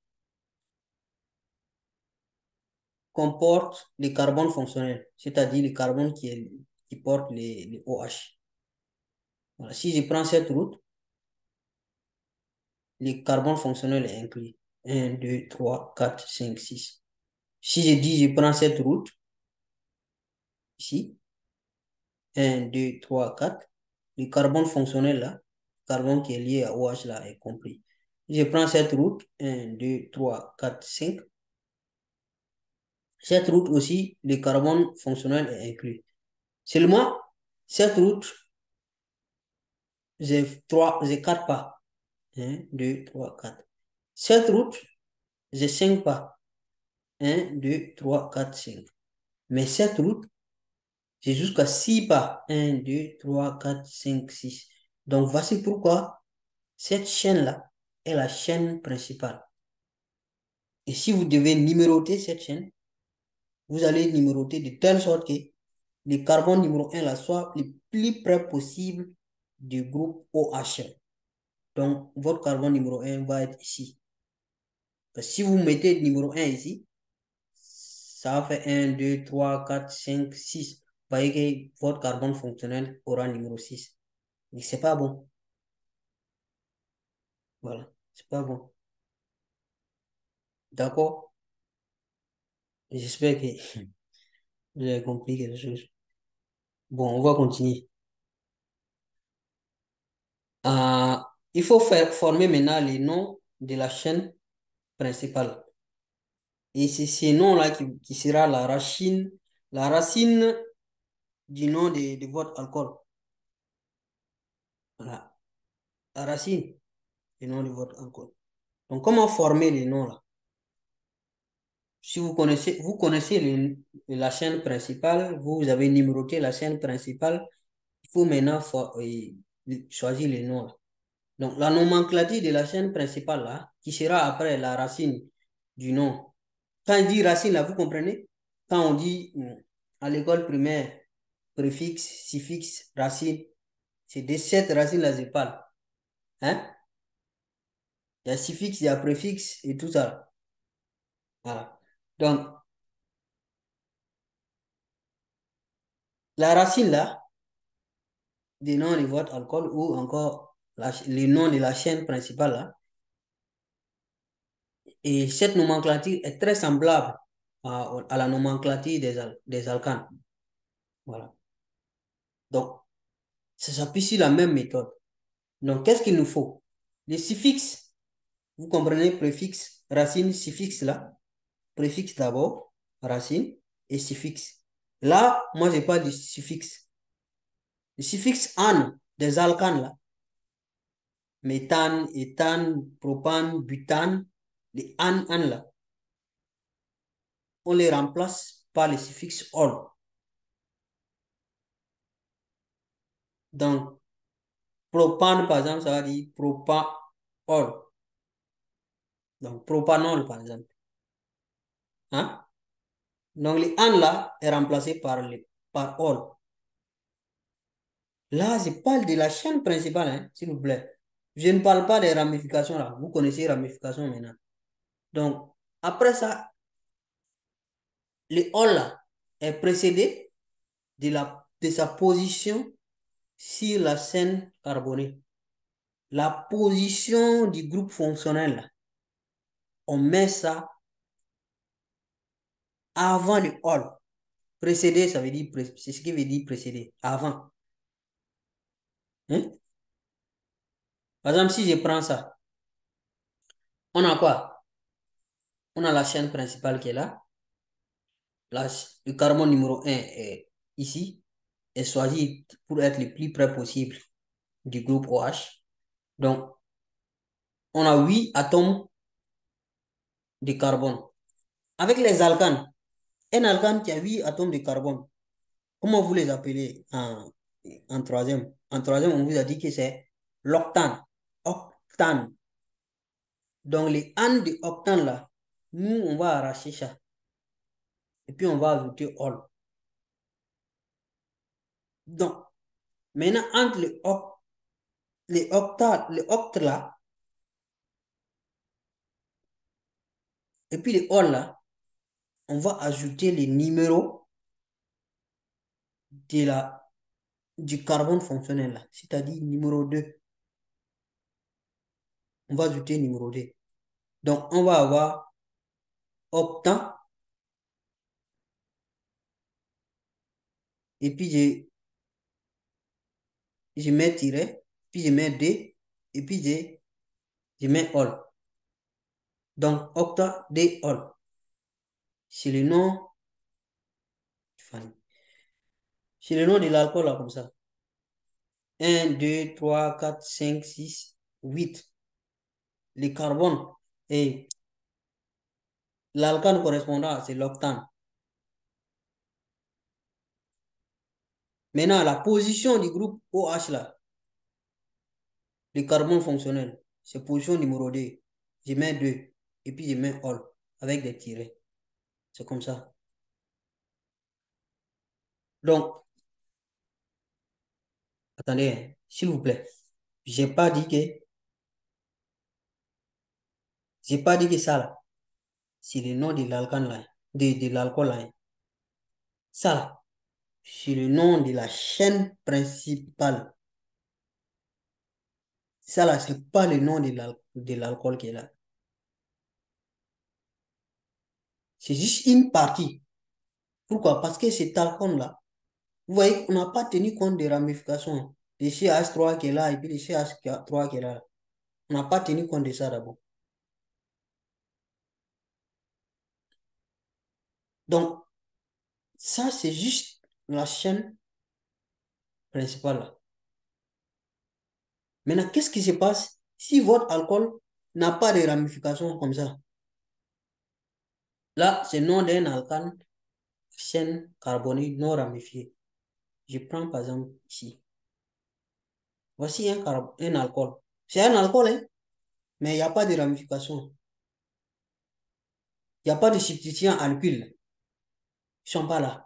comportent le carbone fonctionnel, c'est-à-dire le carbone qui, est, qui porte les, les O H. Voilà. Si je prends cette route, le carbone fonctionnel est inclus. Un, deux, trois, quatre, cinq, six. Si je dis je prends cette route, ici, un, deux, trois, quatre, le carbone fonctionnel là, le carbone qui est lié à O H là est compris. Je prends cette route, un, deux, trois, quatre, cinq. Cette route aussi, le carbone fonctionnel est inclus. Seulement, cette route, j'ai trois, j'ai quatre pas. Un, deux, trois, quatre. Cette route, j'ai cinq pas. Un, deux, trois, quatre, cinq. Mais cette route, j'ai jusqu'à six pas. Un, deux, trois, quatre, cinq, six. Donc, voici pourquoi cette chaîne-là est la chaîne principale. Et si vous devez numéroter cette chaîne, vous allez numéroter de telle sorte que le carbone numéro un là, soit le plus près possible du groupe O H. Donc, votre carbone numéro un va être ici. Parce que si vous mettez le numéro un ici, ça fait un, deux, trois, quatre, cinq, six. Vous voyez que votre carbone fonctionnel aura numéro six. Mais c'est pas bon. Voilà, c'est pas bon. D'accord? J'espère que vous avez compris quelque chose. Bon, on va continuer. Euh, il faut faire former maintenant les noms de la chaîne principale. Et c'est ce nom-là qui, qui sera la racine, la racine du nom de, de votre alcool. Voilà, la racine du nom de votre alcool. Donc, comment former les noms là? Si vous connaissez, vous connaissez le- la chaîne principale, vous avez numéroté la chaîne principale, il faut maintenant for- euh, choisir les noms là. Donc, la nomenclature de la chaîne principale là, qui sera après la racine du nom. Quand on dit racine là, vous comprenez? Quand on dit hum, à l'école primaire, préfixe, suffixe, racine, c'est de cette racine-là je parle. Hein? Il y a suffixe, il y a préfixe et tout ça. Voilà. Donc, la racine là, des noms de votre alcool ou encore la, les noms de la chaîne principale là, et cette nomenclature est très semblable à, à la nomenclature des, al- des alcanes. Voilà. Donc, ça s'appuie sur la même méthode. Donc, qu'est-ce qu'il nous faut? Les suffixes, vous comprenez, préfixe, racine, suffixe là. Préfixe d'abord, racine et suffixe. Là, moi, je parle du suffixe. Le suffixe an des alcanes là, méthane, éthane, propane, butane, les an, an là, on les remplace par le suffixe ol. Donc, propane, par exemple, ça va dire propanol. Donc, propanol, par exemple. Hein? Donc, les an là est remplacé par, le, par ol. Là, je parle de la chaîne principale, hein, s'il vous plaît. Je ne parle pas des ramifications là. Vous connaissez les ramifications maintenant. Donc, après ça, le O là est précédé de, la, de sa position sur la chaîne carbonée. La position du groupe fonctionnel, là, on met ça avant le O. Précédé, ça veut dire, c'est ce qui veut dire précédé, avant. Hein? Par exemple, si je prends ça, on a quoi? On a la chaîne principale qui est là. La, le carbone numéro un est ici, est choisi pour être le plus près possible du groupe OH. Donc, on a huit atomes de carbone. Avec les alcanes, un alcane qui a huit atomes de carbone, comment vous les appelez en, en troisième? En troisième, on vous a dit que c'est l'octane. Octane. Donc, les ânes de octane là, nous, on va arracher ça. Et puis, on va ajouter ol. Donc, maintenant, entre les, oct les octales, les octes là, et puis les ol là, on va ajouter les numéros de la, du carbone fonctionnel là, c'est-à-dire numéro deux. On va ajouter numéro deux. Donc, on va avoir octane. Et puis, je, je mets tiret, puis je mets D, et puis je, je mets ol. Donc, octa, D, ol. C'est le nom, c'est le nom de l'alcool là, comme ça. un, deux, trois, quatre, cinq, six, huit. Le carbone. Et l'alcane correspondant, c'est l'octane. Maintenant, la position du groupe OH là, le carbone fonctionnel, c'est position numéro deux. Je mets deux, et puis je mets ol, avec des tirets. C'est comme ça. Donc, attendez, s'il vous plaît. J'ai pas dit que, j'ai pas dit que ça là, c'est le nom de l'alcool là, de, de l'alcool là. Ça là, c'est le nom de la chaîne principale. Ça là, c'est pas le nom de l'alcool qui est là. C'est juste une partie. Pourquoi? Parce que cet alcool là, vous voyez, on n'a pas tenu compte des ramifications. Le C H trois qui est là et puis le C H trois qui est là. On n'a pas tenu compte de ça d'abord. Donc, ça, c'est juste la chaîne principale là. Maintenant, qu'est-ce qui se passe si votre alcool n'a pas de ramifications comme ça? Là, c'est le nom d'un alcane, chaîne carbonique non ramifiée. Je prends par exemple ici. Voici un, un alcool. C'est un alcool, hein, mais il n'y a pas de ramification. Il n'y a pas de substituant alkyl. Ils ne sont pas là.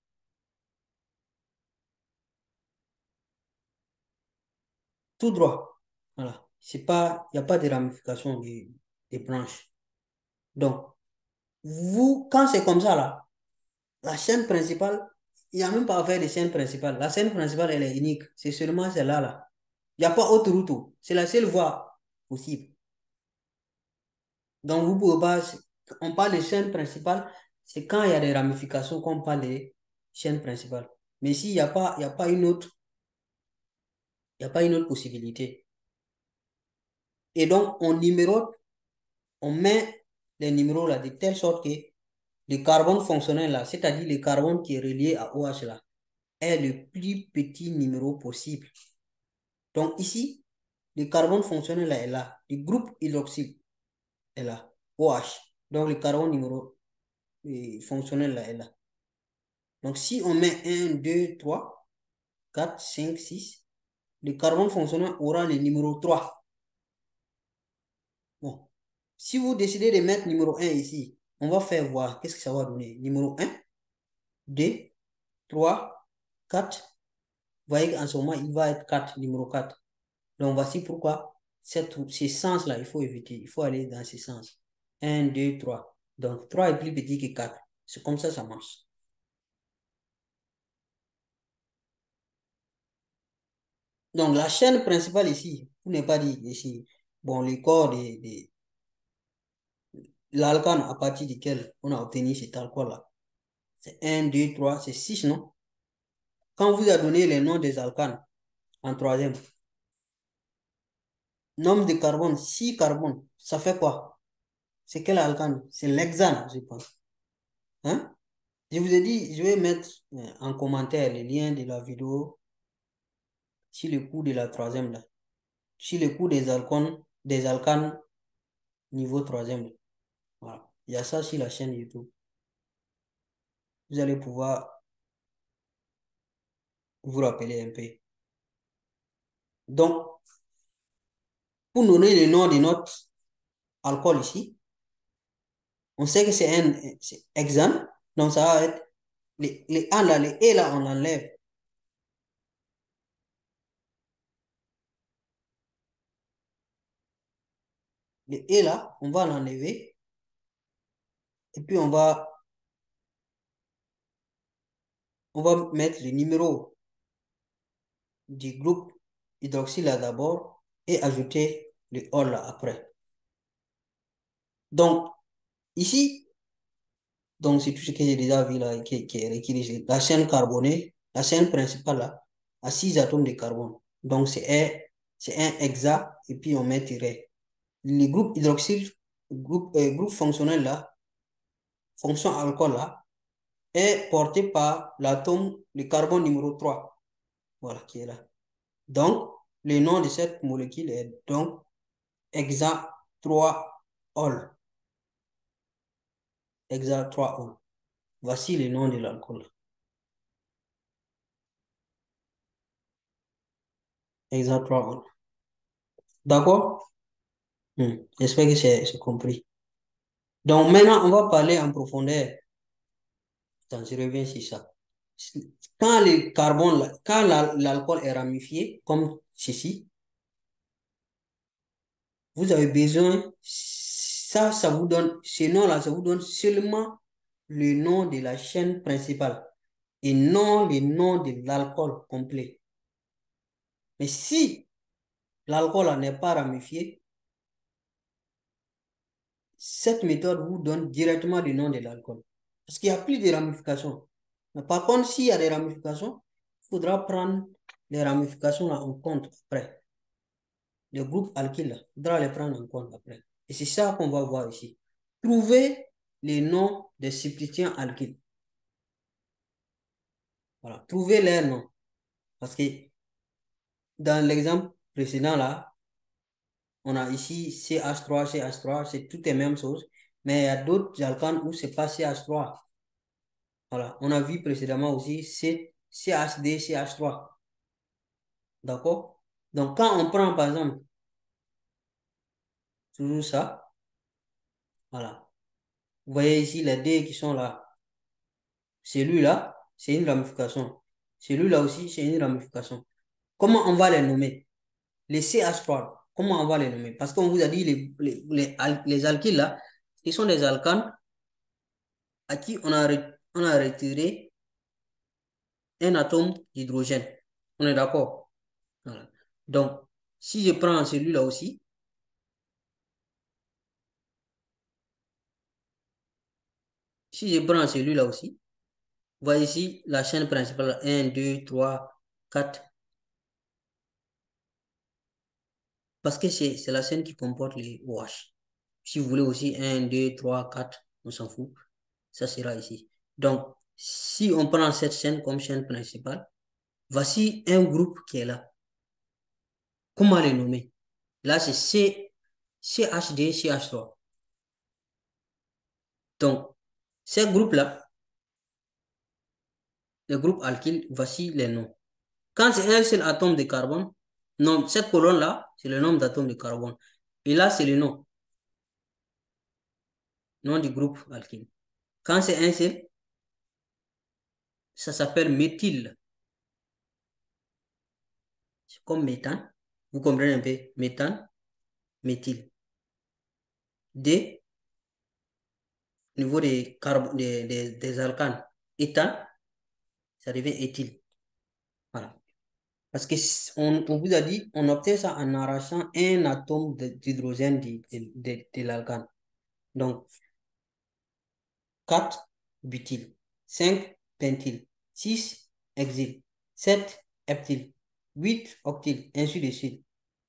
Tout droit. Voilà. C'est pas, il n'y a pas de ramification des, des branches. Donc, vous, quand c'est comme ça, là, la chaîne principale, il n'y a même pas à faire de chaîne principale. La chaîne principale, elle est unique. C'est seulement celle-là, là. Il n'y a pas autre route. C'est la seule voie possible. Donc, vous pouvez pas, on parle de chaîne principale, c'est quand il y a des ramifications qu'on parle de chaîne principale. Mais s'il n'y a pas, il y a pas une autre, il n'y a pas une autre possibilité. Et donc, on numérote, on met les numéros là de telle sorte que le carbone fonctionnel là, c'est-à-dire le carbone qui est relié à OH là, est le plus petit numéro possible. Donc ici, le carbone fonctionnel là est là. Le groupe hydroxyle est là. OH. Donc le carbone numéro euh, fonctionnel là est là. Donc si on met un, deux, trois, quatre, cinq, six, le carbone fonctionnel aura le numéro trois. Bon. Si vous décidez de mettre numéro un ici, on va faire voir qu'est-ce que ça va donner. Numéro un, deux, trois, quatre. Vous voyez qu'en ce moment, il va être quatre, numéro quatre. Donc, voici pourquoi cette, ces sens-là, il faut éviter. Il faut aller dans ces sens. un, deux, trois. Donc, trois est plus petit que quatre. C'est comme ça ça marche. Donc, la chaîne principale ici, vous n'avez pas dit ici, bon, les corps de, de l'alcane à partir duquel on a obtenu cet alcool-là, c'est un, deux, trois, c'est six, non? Quand on vous a donné les noms des alcanes en troisième, nombre de carbone, six carbones, ça fait quoi? C'est quel alcane? C'est l'hexane, je pense. Hein? Je vous ai dit, je vais mettre euh, en commentaire les liens de la vidéo sur le cours de la troisième là. Sur le cours des alcanes, des alcanes niveau troisième. Voilà. Il y a ça sur la chaîne YouTube. Vous allez pouvoir vous rappeler un peu. Donc, pour donner le nom de notre alcool ici, on sait que c'est un hexane. Donc, ça va être les, les A là, les E là, on enlève. Les E là, on va l'enlever. Et puis, on va, on va mettre le numéro du groupe hydroxyle là d'abord et ajouter le O là après. Donc, ici, donc c'est tout ce que j'ai déjà vu là qui, qui est requis. La chaîne carbonée, la chaîne principale là, a six atomes de carbone. Donc, c'est un, c'est un hexa et puis on met tiret. Le groupe hydroxyle, groupe, euh, groupe fonctionnel là, fonction alcool là, est porté par l'atome, le carbone numéro trois. Voilà, qui est là. Donc, le nom de cette molécule est donc hexa trois ol. Hexa trois ol. Voici le nom de l'alcool. Hexa trois ol. D'accord? Hmm. J'espère que c'est compris. Donc, maintenant, on va parler en profondeur. Attends, je reviens sur ça. Quand le carbone, là, quand l'alcool est ramifié, comme ceci, vous avez besoin, ça, ça vous donne, ce nom-là, ça vous donne seulement le nom de la chaîne principale et non le nom de l'alcool complet. Mais si l'alcool n'est pas ramifié, cette méthode vous donne directement le nom de l'alcool. Parce qu'il n'y a plus de ramifications. Mais par contre, s'il y a des ramifications, il faudra prendre les ramifications là en compte après. Le groupe alkyle, là, il faudra les prendre en compte après. Et c'est ça qu'on va voir ici. Trouver les noms des substituants alkyles. Voilà. Trouver leurs noms. Parce que dans l'exemple précédent là, on a ici C H trois, C H trois, c'est toutes les mêmes choses. Mais il y a d'autres alcanes où c'est pas C H trois. Voilà. On a vu précédemment aussi C, CHD, C H trois. D'accord? Donc, quand on prend par exemple toujours ça, voilà. Vous voyez ici les D qui sont là. Celui-là, c'est une ramification. Celui-là aussi, c'est une ramification. Comment on va les nommer? Les C H trois, comment on va les nommer? Parce qu'on vous a dit les, les, les, les alkyles là, ce sont des alcanes à qui on a, on a retiré un atome d'hydrogène. On est d'accord? Voilà. Donc, si je prends celui-là aussi, si je prends celui-là aussi, voyez ici la chaîne principale, un, deux, trois, quatre. Parce que c'est la chaîne qui comporte les O H. Si vous voulez aussi un, deux, trois, quatre, on s'en fout. Ça sera ici. Donc, si on prend cette chaîne comme chaîne principale, voici un groupe qui est là. Comment les nommer? Là, c'est C, CHD, C H trois. Donc, ces groupes-là, les groupes alkyles, voici les noms. Quand c'est un seul atome de carbone, non, cette colonne-là, c'est le nombre d'atomes de carbone. Et là, c'est le nom. Nom du groupe alkyle. Quand c'est un seul, ça s'appelle méthyle. C'est comme méthane. Vous comprenez un peu? Méthane, méthyle. D, au niveau des, carb des, des, des alcanes, éthane, ça devient éthyle. Voilà. Parce que on, on vous a dit, on obtient ça en arrachant un atome d'hydrogène de, de, de, de l'alcane. Donc, quatre butyl, cinq pentyl, six hexyl, sept heptyl, huit octyl, ainsi de suite.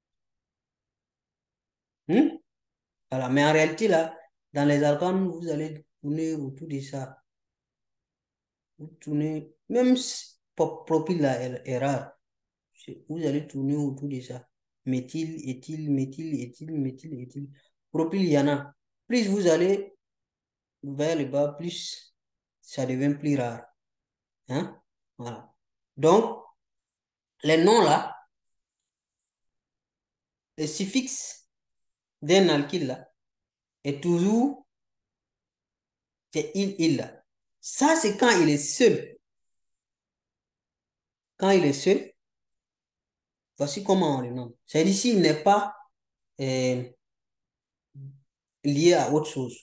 Hmm? Voilà. Mais en réalité, là, dans les alcanes, vous allez tourner autour de ça. Vous tournez, même si pro- propyl là est, est rare, c'est- vous allez tourner autour de ça. Méthyl, éthyl, méthyl, éthyl, méthyl, éthyl. Propyl, il y en a. Plus vous allez vers le bas, plus ça devient plus rare. Hein? Voilà. Donc, les noms là, le suffixe d'un alkyle là, est toujours c'est il, il là. Ça, c'est quand il est seul. Quand il est seul, voici comment on le nomme. C'est-à-dire s'il n'est pas euh, lié à autre chose.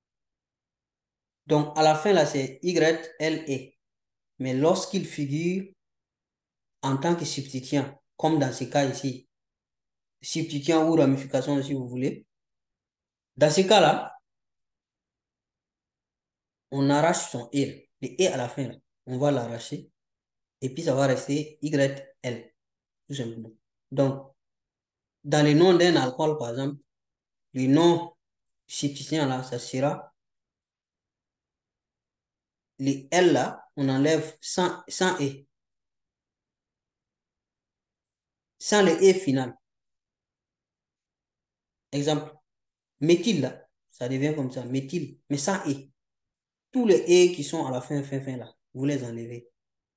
Donc, à la fin, là, c'est Y L E. Mais lorsqu'il figure en tant que substituant, comme dans ce cas ici, substituant ou ramification, si vous voulez, dans ce cas-là, on arrache son il, le et à la fin, là, on va l'arracher, et puis ça va rester Y L, tout simplement. Donc, dans le nom d'un alcool, par exemple, le nom substituant, là, ça sera, le L, là, on enlève sans, sans E, sans le E final. Exemple, méthyle, là, ça devient comme ça, méthyle, mais sans E. Tous les E qui sont à la fin, fin, fin, là, vous les enlevez.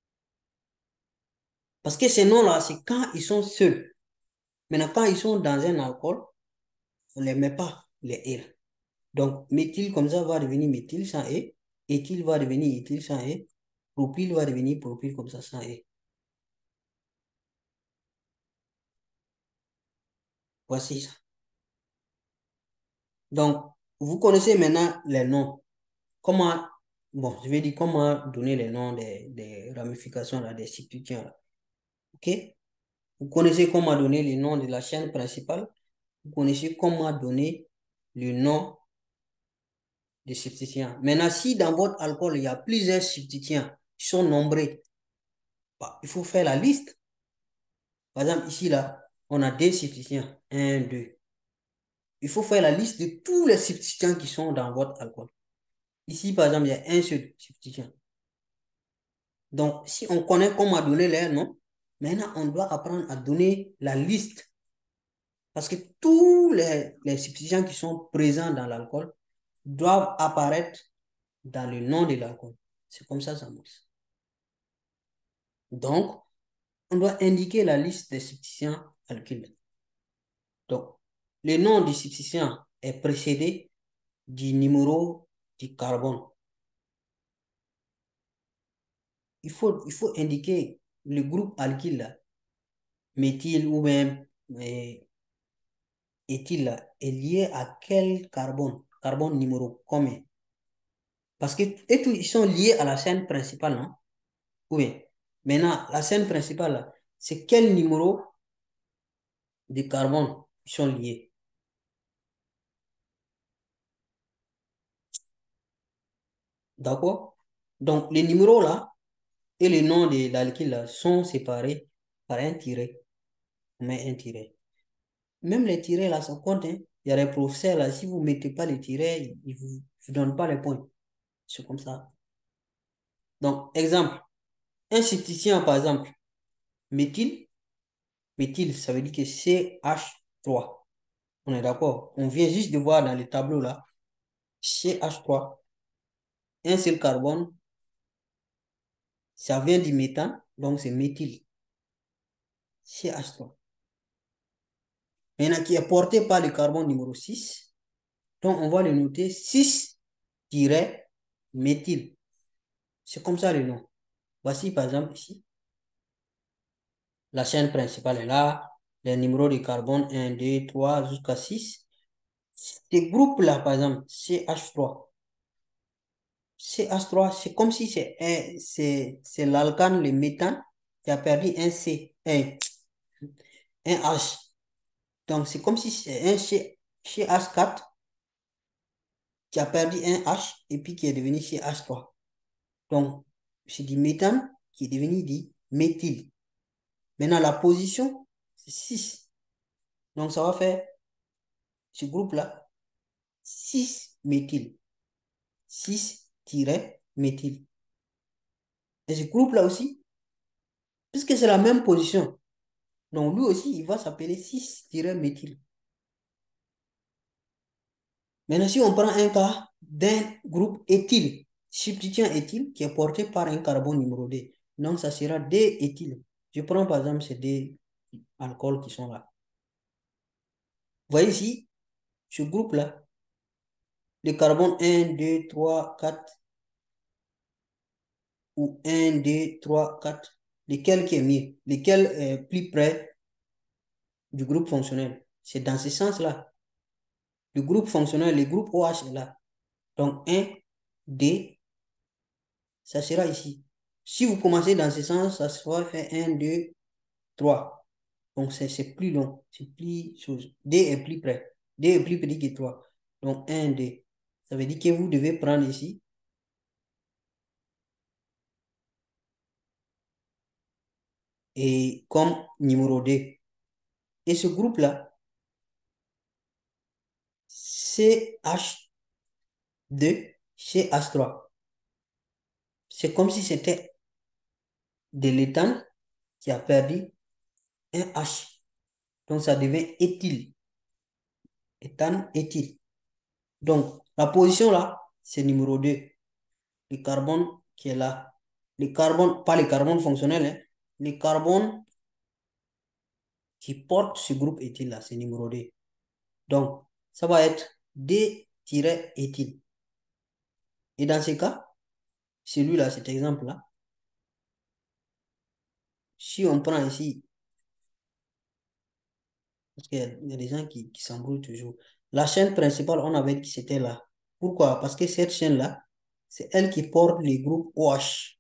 Parce que ces noms-là, c'est quand ils sont seuls. Maintenant, quand ils sont dans un alcool, on ne les met pas, les E là. Donc, méthyle comme ça va devenir méthyle sans E. Éthyle va devenir éthyle sans E. Propyle va devenir propyle comme ça sans E. Voici ça. Donc, vous connaissez maintenant les noms. Comment, bon, je vais dire comment donner les noms des, des ramifications, là, des substituants. Là. OK? Vous connaissez comment donner les noms de la chaîne principale. Vous connaissez comment donner le nom des substituants. Maintenant, si dans votre alcool, il y a plusieurs substituants qui sont nombreux, bah, il faut faire la liste. Par exemple, ici, là, on a des substituants. Un, deux. Il faut faire la liste de tous les substituants qui sont dans votre alcool. Ici, par exemple, il y a un seul substituant. Donc, si on connaît comment donner les noms, maintenant, on doit apprendre à donner la liste. Parce que tous les, les substituants qui sont présents dans l'alcool doivent apparaître dans le nom de l'alcool. C'est comme ça, ça marche. Donc, on doit indiquer la liste des substituants alkyles. Donc, le nom du substituant est précédé du numéro du carbone. Il faut, il faut indiquer le groupe alkyle, méthyle ou même euh, éthyle, est lié à quel carbone? Carbone numéro combien? Parce que et tout, ils sont liés à la chaîne principale, non? Oui. Maintenant, la chaîne principale, c'est quel numéro de carbone ils sont liés? D'accord? Donc, les numéros là et les noms de l'alkyle sont séparés par un tiret. On met un tiret. Même les tirets là, ça compte. Hein. Il y a des professeurs là, si vous ne mettez pas les tirets, ils ne vous, vous donnent pas les points. C'est comme ça. Donc, exemple, un substituant par exemple, méthyle, méthyle, ça veut dire que C H trois. On est d'accord? On vient juste de voir dans le tableau là, C H trois, un seul carbone, ça vient du méthane, donc c'est méthyle, C H trois. Maintenant, qui est porté par le carbone numéro six, donc on va le noter six-méthyle. C'est comme ça le nom. Voici par exemple ici, la chaîne principale est là, les numéros de carbone un, deux, trois jusqu'à six. Ces groupes-là, par exemple, C H trois, C H trois, c'est comme si c'est un- c'est c'est l'alcane, le méthane, qui a perdu un C, un, un H. Donc, c'est comme si c'est un C- ch quatre qui a perdu un H et puis qui est devenu C H trois. Donc, c'est du méthane qui est devenu du méthyle. Maintenant, la position, c'est six. Donc, ça va faire ce groupe-là, six méthyle. Six-méthyle. Et ce groupe-là aussi, puisque c'est la même position, donc lui aussi, il va s'appeler six-méthyle. Maintenant, si on prend un cas d'un groupe éthyle, substituant éthyle, qui est porté par un carbone numéro deux, donc ça sera D-éthyle. Je prends par exemple ces deux alcools qui sont là. Vous voyez ici, ce groupe-là, le carbone un, deux, trois, quatre, ou un, deux, trois, quatre, lequel qui est mieux, lequel est plus près du groupe fonctionnel. C'est dans ce sens-là. Le groupe fonctionnel, le groupe O H est là. Donc un, D, ça sera ici. Si vous commencez dans ce sens, ça se va faire un, deux, trois. Donc c'est plus long, c'est plus chose. D est plus près. D est plus petit que trois. Donc un, D. Ça veut dire que vous devez prendre ici et comme numéro deux. Et ce groupe-là, C H deux, C H trois. C'est comme si c'était de l'éthane qui a perdu un H. Donc ça devient éthyle. Éthane, éthyle. Donc la position là, c'est numéro deux. Le carbone qui est là. Le carbone, pas le carbone fonctionnel, hein. Le carbone qui porte ce groupe éthyle là, c'est numéro deux. Donc ça va être D-éthyle. Et dans ce cas, celui-là, cet exemple-là, si on prend ici, parce qu'il y, a il y a des gens qui, qui s'embrouillent toujours. La chaîne principale, on avait dit que c'était là. Pourquoi? Parce que cette chaîne-là, c'est elle qui porte les groupes O H.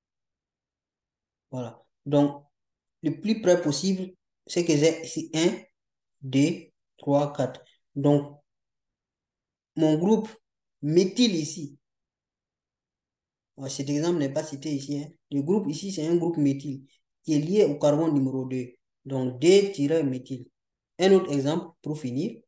Voilà. Donc, le plus près possible, c'est que j'ai ici un, deux, trois, quatre. Donc, mon groupe méthyle ici, ouais, cet exemple n'est pas cité ici, hein. Le groupe ici, c'est un groupe méthyle qui est lié au carbone numéro deux. Donc, D-méthyle. Un autre exemple pour finir.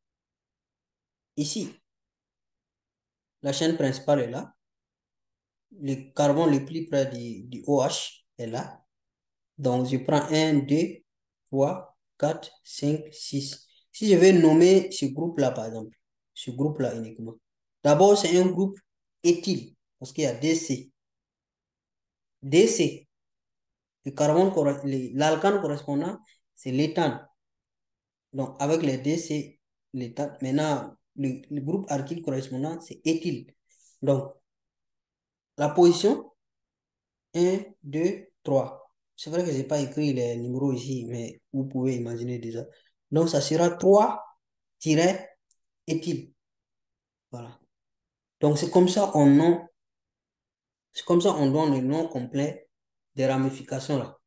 Ici, la chaîne principale est là. Le carbone le plus près du, du O H est là. Donc, je prends un, deux, trois, quatre, cinq, six. Si je vais nommer ce groupe-là, par exemple, ce groupe-là uniquement. D'abord, c'est un groupe éthyle, parce qu'il y a D C. D C, le carbone, l'alcane correspondant, c'est l'éthane. Donc, avec les D C, l'éthane. Maintenant, le, le groupe alkyle correspondant, c'est éthyle. Donc, la position, un, deux, trois. C'est vrai que je n'ai pas écrit les numéros ici, mais vous pouvez imaginer déjà. Donc, ça sera trois-éthyle. Voilà. Donc, c'est comme ça on nom, c'est comme ça on donne le nom complet des ramifications là.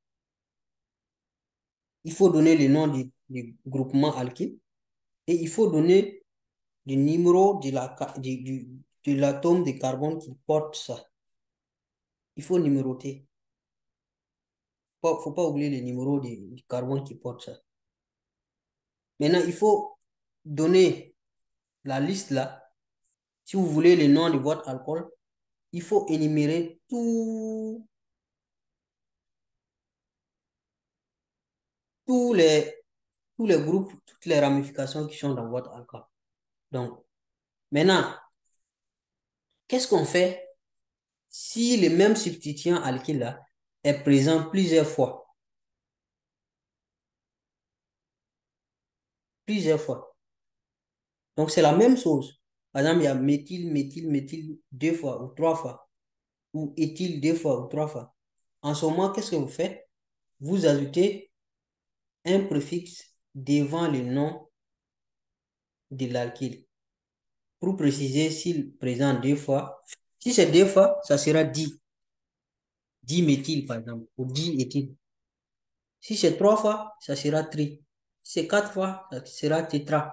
Il faut donner le nom du, du groupement alkyle et il faut donner le numéro de la, du, du, de l'atome de carbone qui porte ça. Il faut numéroter. Il ne faut pas oublier le numéro du, du carbone qui porte ça. Maintenant, il faut donner la liste là. Si vous voulez le nom de votre alcool, il faut énumérer tout- tous les, tous les groupes, toutes les ramifications qui sont dans votre alcool. Donc, maintenant, qu'est-ce qu'on fait si le même substituant alkyle là est présent plusieurs fois? Plusieurs fois. Donc, c'est la même chose. Par exemple, il y a méthyle, méthyle, méthyle deux fois ou trois fois. Ou éthyle deux fois ou trois fois. En ce moment, qu'est-ce que vous faites? Vous ajoutez un préfixe devant le nom de l'alkyle pour préciser s'il présente deux fois Si c'est deux fois, ça sera dix. dix méthyl, par exemple, ou dix éthyl. Si c'est trois fois, ça sera tri. Si c'est quatre fois, ça sera tétra.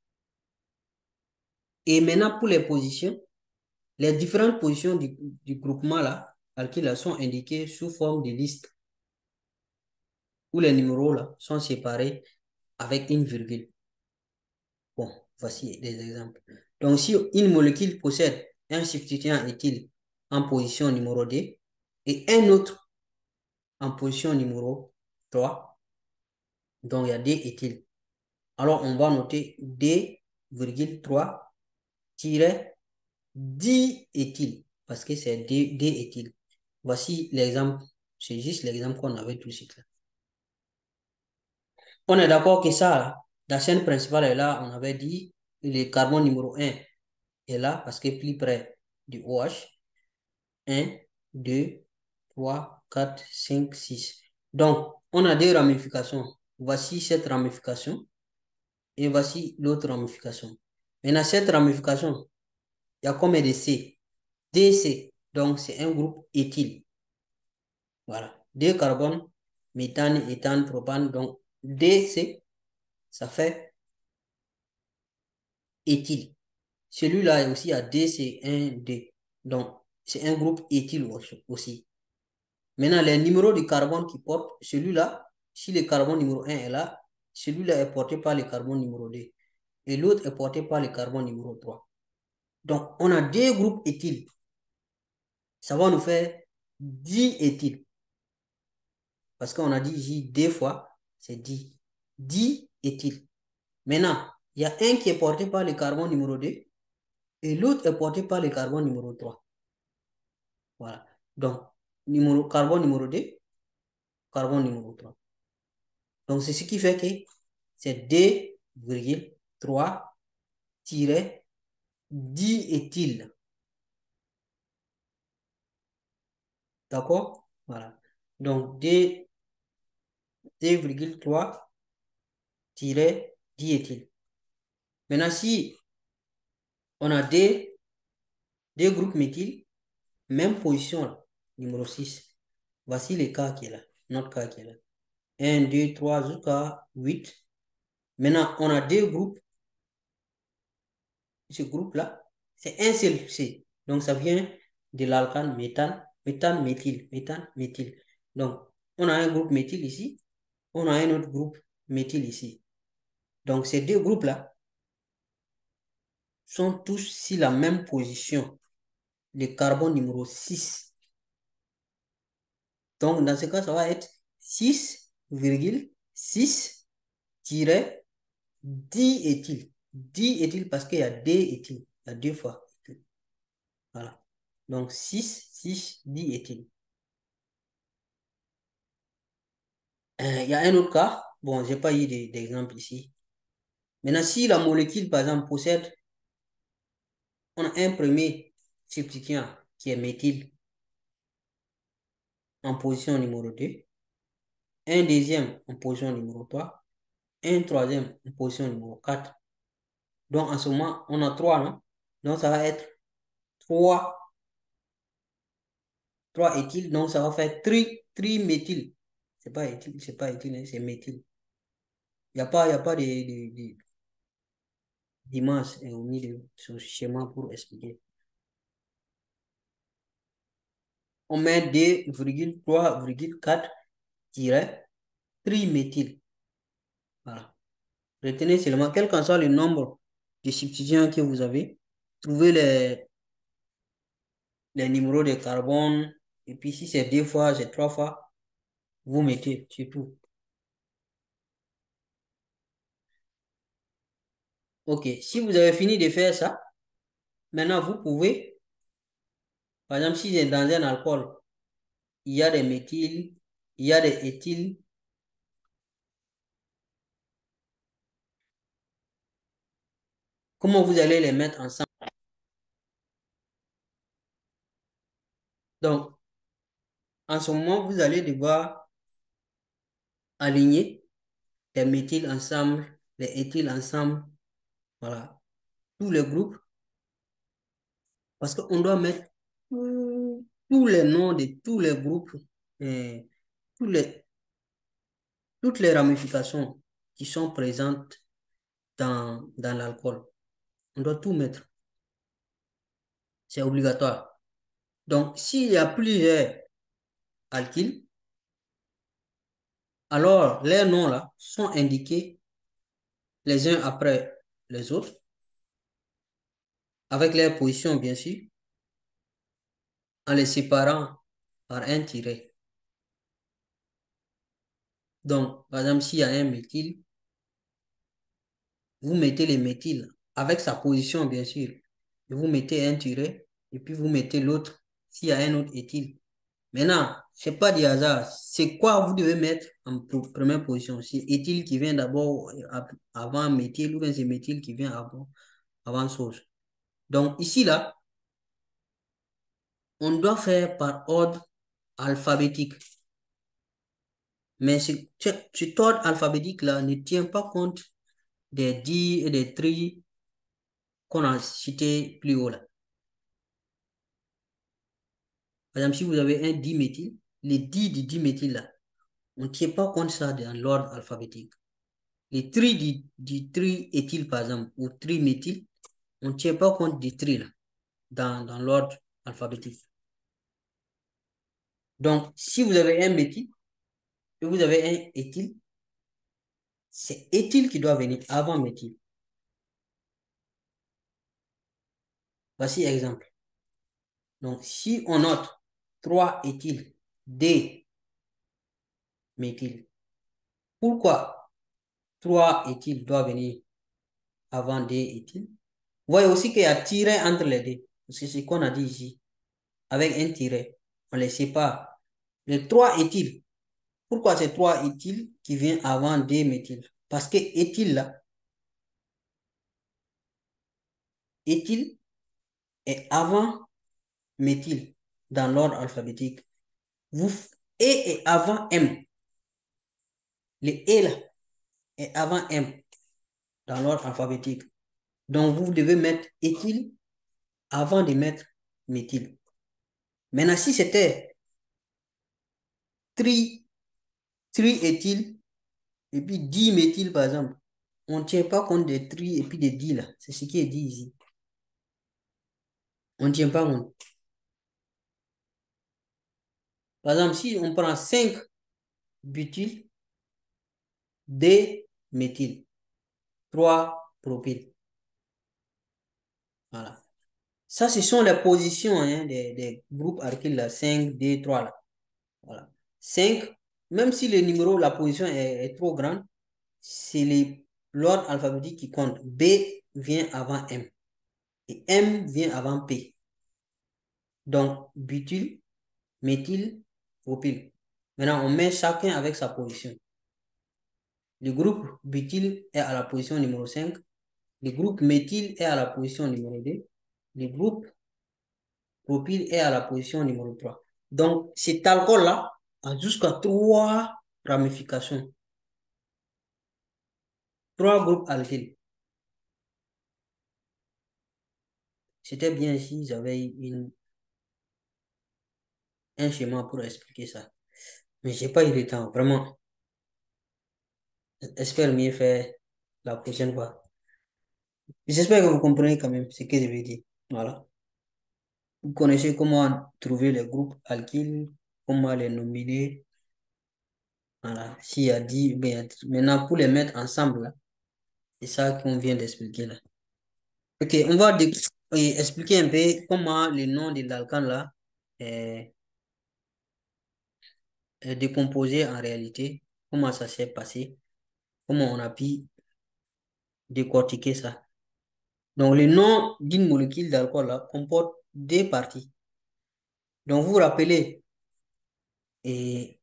Et maintenant, pour les positions, les différentes positions du, du groupement là, alkyle, sont indiquées sous forme de liste, où les numéros là sont séparés avec une virgule. Bon, voici des exemples. Donc, si une molécule possède un substituant éthyle en position numéro deux et un autre en position numéro trois, donc il y a deux éthyles. Alors, on va noter deux virgule trois dix éthyles, parce que c'est deux, deux éthyles. Voici l'exemple, c'est juste l'exemple qu'on avait tout de suite là. On est d'accord que ça, là, la chaîne principale est là, on avait dit, le carbone numéro un est là, parce que plus près du OH. un, deux, trois, quatre, cinq, six. Donc, on a deux ramifications. Voici cette ramification et voici l'autre ramification. Maintenant, cette ramification, il y a combien de C? D C. Donc, c'est un groupe éthyle. Voilà. Deux carbones, méthane, éthane, propane. Donc, D C, ça fait éthyle. Celui-là aussi a D C un, deux. Donc, c'est un groupe éthyle aussi. Maintenant, les numéros du carbone qui portent, celui-là, si le carbone numéro un est là, celui-là est porté par le carbone numéro deux. Et l'autre est porté par le carbone numéro trois. Donc, on a deux groupes éthyles. Ça va nous faire dix éthyles. Parce qu'on a dit ici deux fois, c'est dix. dix éthyles. Maintenant, il y a un qui est porté par le carbone numéro deux et l'autre est porté par le carbone numéro trois. Voilà. Donc, numéro, carbone numéro deux, carbone numéro trois. Donc, c'est ce qui fait que c'est deux virgule trois dix éthyles. D'accord? Voilà. Donc, deux virgule trois dix éthyles. Maintenant, si on a deux, deux groupes méthyl, même position, là, numéro six. Voici le cas qui est là, notre cas qui est là. un, deux, trois jusqu'à huit. Maintenant, on a deux groupes. Ce groupe-là, c'est un seul C. Donc, ça vient de l'alcane méthane, méthane, méthyle, méthane, méthyle. Donc, on a un groupe méthyle ici, on a un autre groupe méthyle ici. Donc, ces deux groupes-là sont tous sur la même position, le carbone numéro six. Donc, dans ce cas, ça va être six virgule six dix éthyles. dix éthyles parce qu'il y a deux éthyles. Il y a deux fois. Voilà. Donc, six, six, dix éthyles. Euh, il y a un autre cas. Bon, je n'ai pas eu d'exemple ici. Maintenant, si la molécule, par exemple, possède, on a un premier substituant qui est méthyle en position numéro deux, un deuxième en position numéro trois, un troisième en position numéro quatre. Donc, en ce moment, on a trois, non? Donc, ça va être trois, trois éthyles. Donc, ça va faire tri, triméthyle. C'est pas éthyle, c'est pas éthyle, hein, c'est méthyle. Il n'y a pas, y a pas de, de, de, d'image ni de ce schéma pour expliquer. On met deux virgule trois virgule quatre triméthyle. Voilà. Retenez seulement, quel qu'en soit le nombre de substituants que vous avez, trouvez les, les numéros de carbone, et puis si c'est deux fois, c'est trois fois, vous mettez, c'est tout. Ok, si vous avez fini de faire ça, maintenant vous pouvez, par exemple, si c'est dans un alcool, il y a des méthyles, il y a des éthyles, comment vous allez les mettre ensemble? Donc, en ce moment, vous allez devoir aligner les méthyles ensemble, les éthyles ensemble, voilà, tous les groupes, parce qu'on doit mettre tous tous les noms de tous les groupes, et tous les, toutes les ramifications qui sont présentes dans, dans l'alcool. On doit tout mettre. C'est obligatoire. Donc, s'il y a plusieurs alkyles, alors les noms là sont indiqués les uns après les autres, avec leur position bien sûr, en les séparant par un tiret. Donc, par exemple, s'il y a un méthyle, vous mettez les méthyles avec sa position bien sûr, et vous mettez un tiret, et puis vous mettez l'autre s'il y a un autre éthyle. Maintenant, ce n'est pas du hasard. C'est quoi vous devez mettre en première position? C'est éthyle qui vient d'abord avant méthyle ou bien c'est méthyle qui vient avant, avant sauce. Donc ici, là, on doit faire par ordre alphabétique. Mais cet ordre alphabétique-là ne tient pas compte des di et des tri qu'on a cités plus haut là. Par exemple, si vous avez un diméthyle, les di du diméthyle là, on ne tient pas compte de ça dans l'ordre alphabétique. Les tri du, du tri-éthyl, par exemple, ou triméthyl, on ne tient pas compte des tri là, dans, dans l'ordre alphabétique. Donc, si vous avez un méthyle et vous avez un éthyle, c'est éthyle qui doit venir avant méthyle. Voici exemple. Donc, si on note trois éthyles, D méthyle, pourquoi trois éthyles doivent venir avant D éthyles? Vous voyez aussi qu'il y a tiret entre les deux. C'est ce qu'on a dit ici. Avec un tiret, on les sépare. Les trois éthyles. Pourquoi c'est trois éthyles qui viennent avant D méthyle? Parce que éthyle là, éthyle est avant méthyle dans l'ordre alphabétique. Vous, E est avant M. Le E là est avant M dans l'ordre alphabétique. Donc, vous devez mettre éthyle avant de mettre méthyle. Maintenant, si c'était tri, tri-éthyle et puis diméthyle, par exemple, on ne tient pas compte des tri et puis des di là. C'est ce qui est dit ici. On ne tient pas compte. Par exemple, si on prend cinq butyl, deux méthyl, trois propyl. Voilà. Ça, ce sont les positions hein, des, des groupes alkyles là, cinq, deux, trois là. Voilà. cinq, même si le numéro, la position est, est trop grande, c'est l'ordre alphabétique qui compte. B vient avant M et M vient avant P. Donc, butyl, méthyl, propyl. Maintenant, on met chacun avec sa position. Le groupe butyl est à la position numéro cinq. Le groupe méthyl est à la position numéro deux. Le groupe propyl est à la position numéro trois. Donc, cet alcool-là a jusqu'à trois ramifications. Trois groupes alkyles. C'était bien si j'avais une, un schéma pour expliquer ça. Mais je n'ai pas eu le temps, vraiment. J'espère mieux faire la prochaine fois. J'espère que vous comprenez quand même ce que je veux dire. Voilà. Vous connaissez comment trouver les groupes alkyles, comment les nominer. Voilà. S'il y a dix, bien, maintenant pour les mettre ensemble, c'est ça qu'on vient d'expliquer là. Ok, on va expliquer un peu comment le nom de l'alcane là est, est décomposé en réalité, comment ça s'est passé, comment on a pu décortiquer ça. Donc, le nom d'une molécule d'alcool là comporte deux parties. Donc, vous vous rappelez et,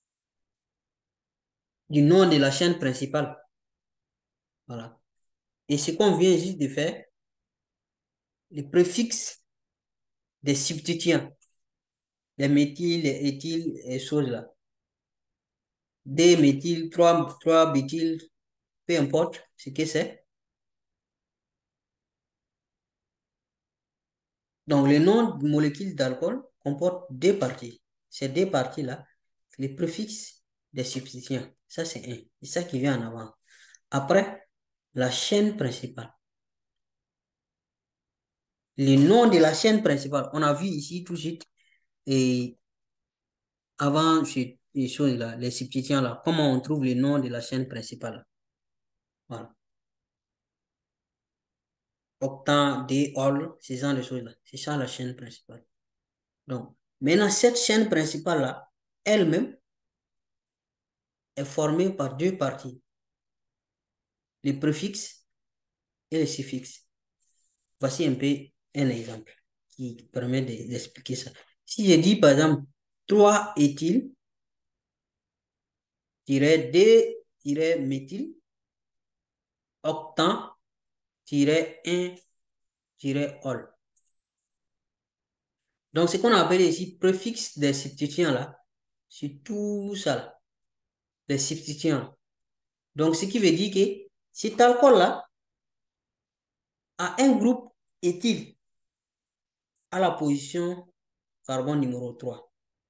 du nom de la chaîne principale. Voilà. Et ce qu'on vient juste de faire, les préfixes des substituants, les méthyles, les éthyles et choses là. Deux méthyles, trois, trois béthyles, peu importe ce que c'est. Donc, le nom de molécule d'alcool comporte deux parties. Ces deux parties-là, les préfixes des substituants. Ça, c'est un. C'est ça qui vient en avant. Après, la chaîne principale. Le nom de la chaîne principale. On a vu ici tout de suite, et avant ces les choses-là, les substituants-là, comment on trouve le nom de la chaîne principale. Voilà. Octant, déol, ces genre de choses-là. C'est ça la chaîne principale. Donc, maintenant, cette chaîne principale-là, elle-même, est formée par deux parties, les préfixes et les suffixes. Voici un peu un exemple qui permet d'expliquer ça. Si je dis par exemple trois éthyl, deux méthyl, octant, un, ol. Donc, ce qu'on appelle ici préfixe des substituants là, c'est tout ça là, les substituants. Donc, ce qui veut dire que cet alcool là a un groupe éthyl à la position carbone numéro trois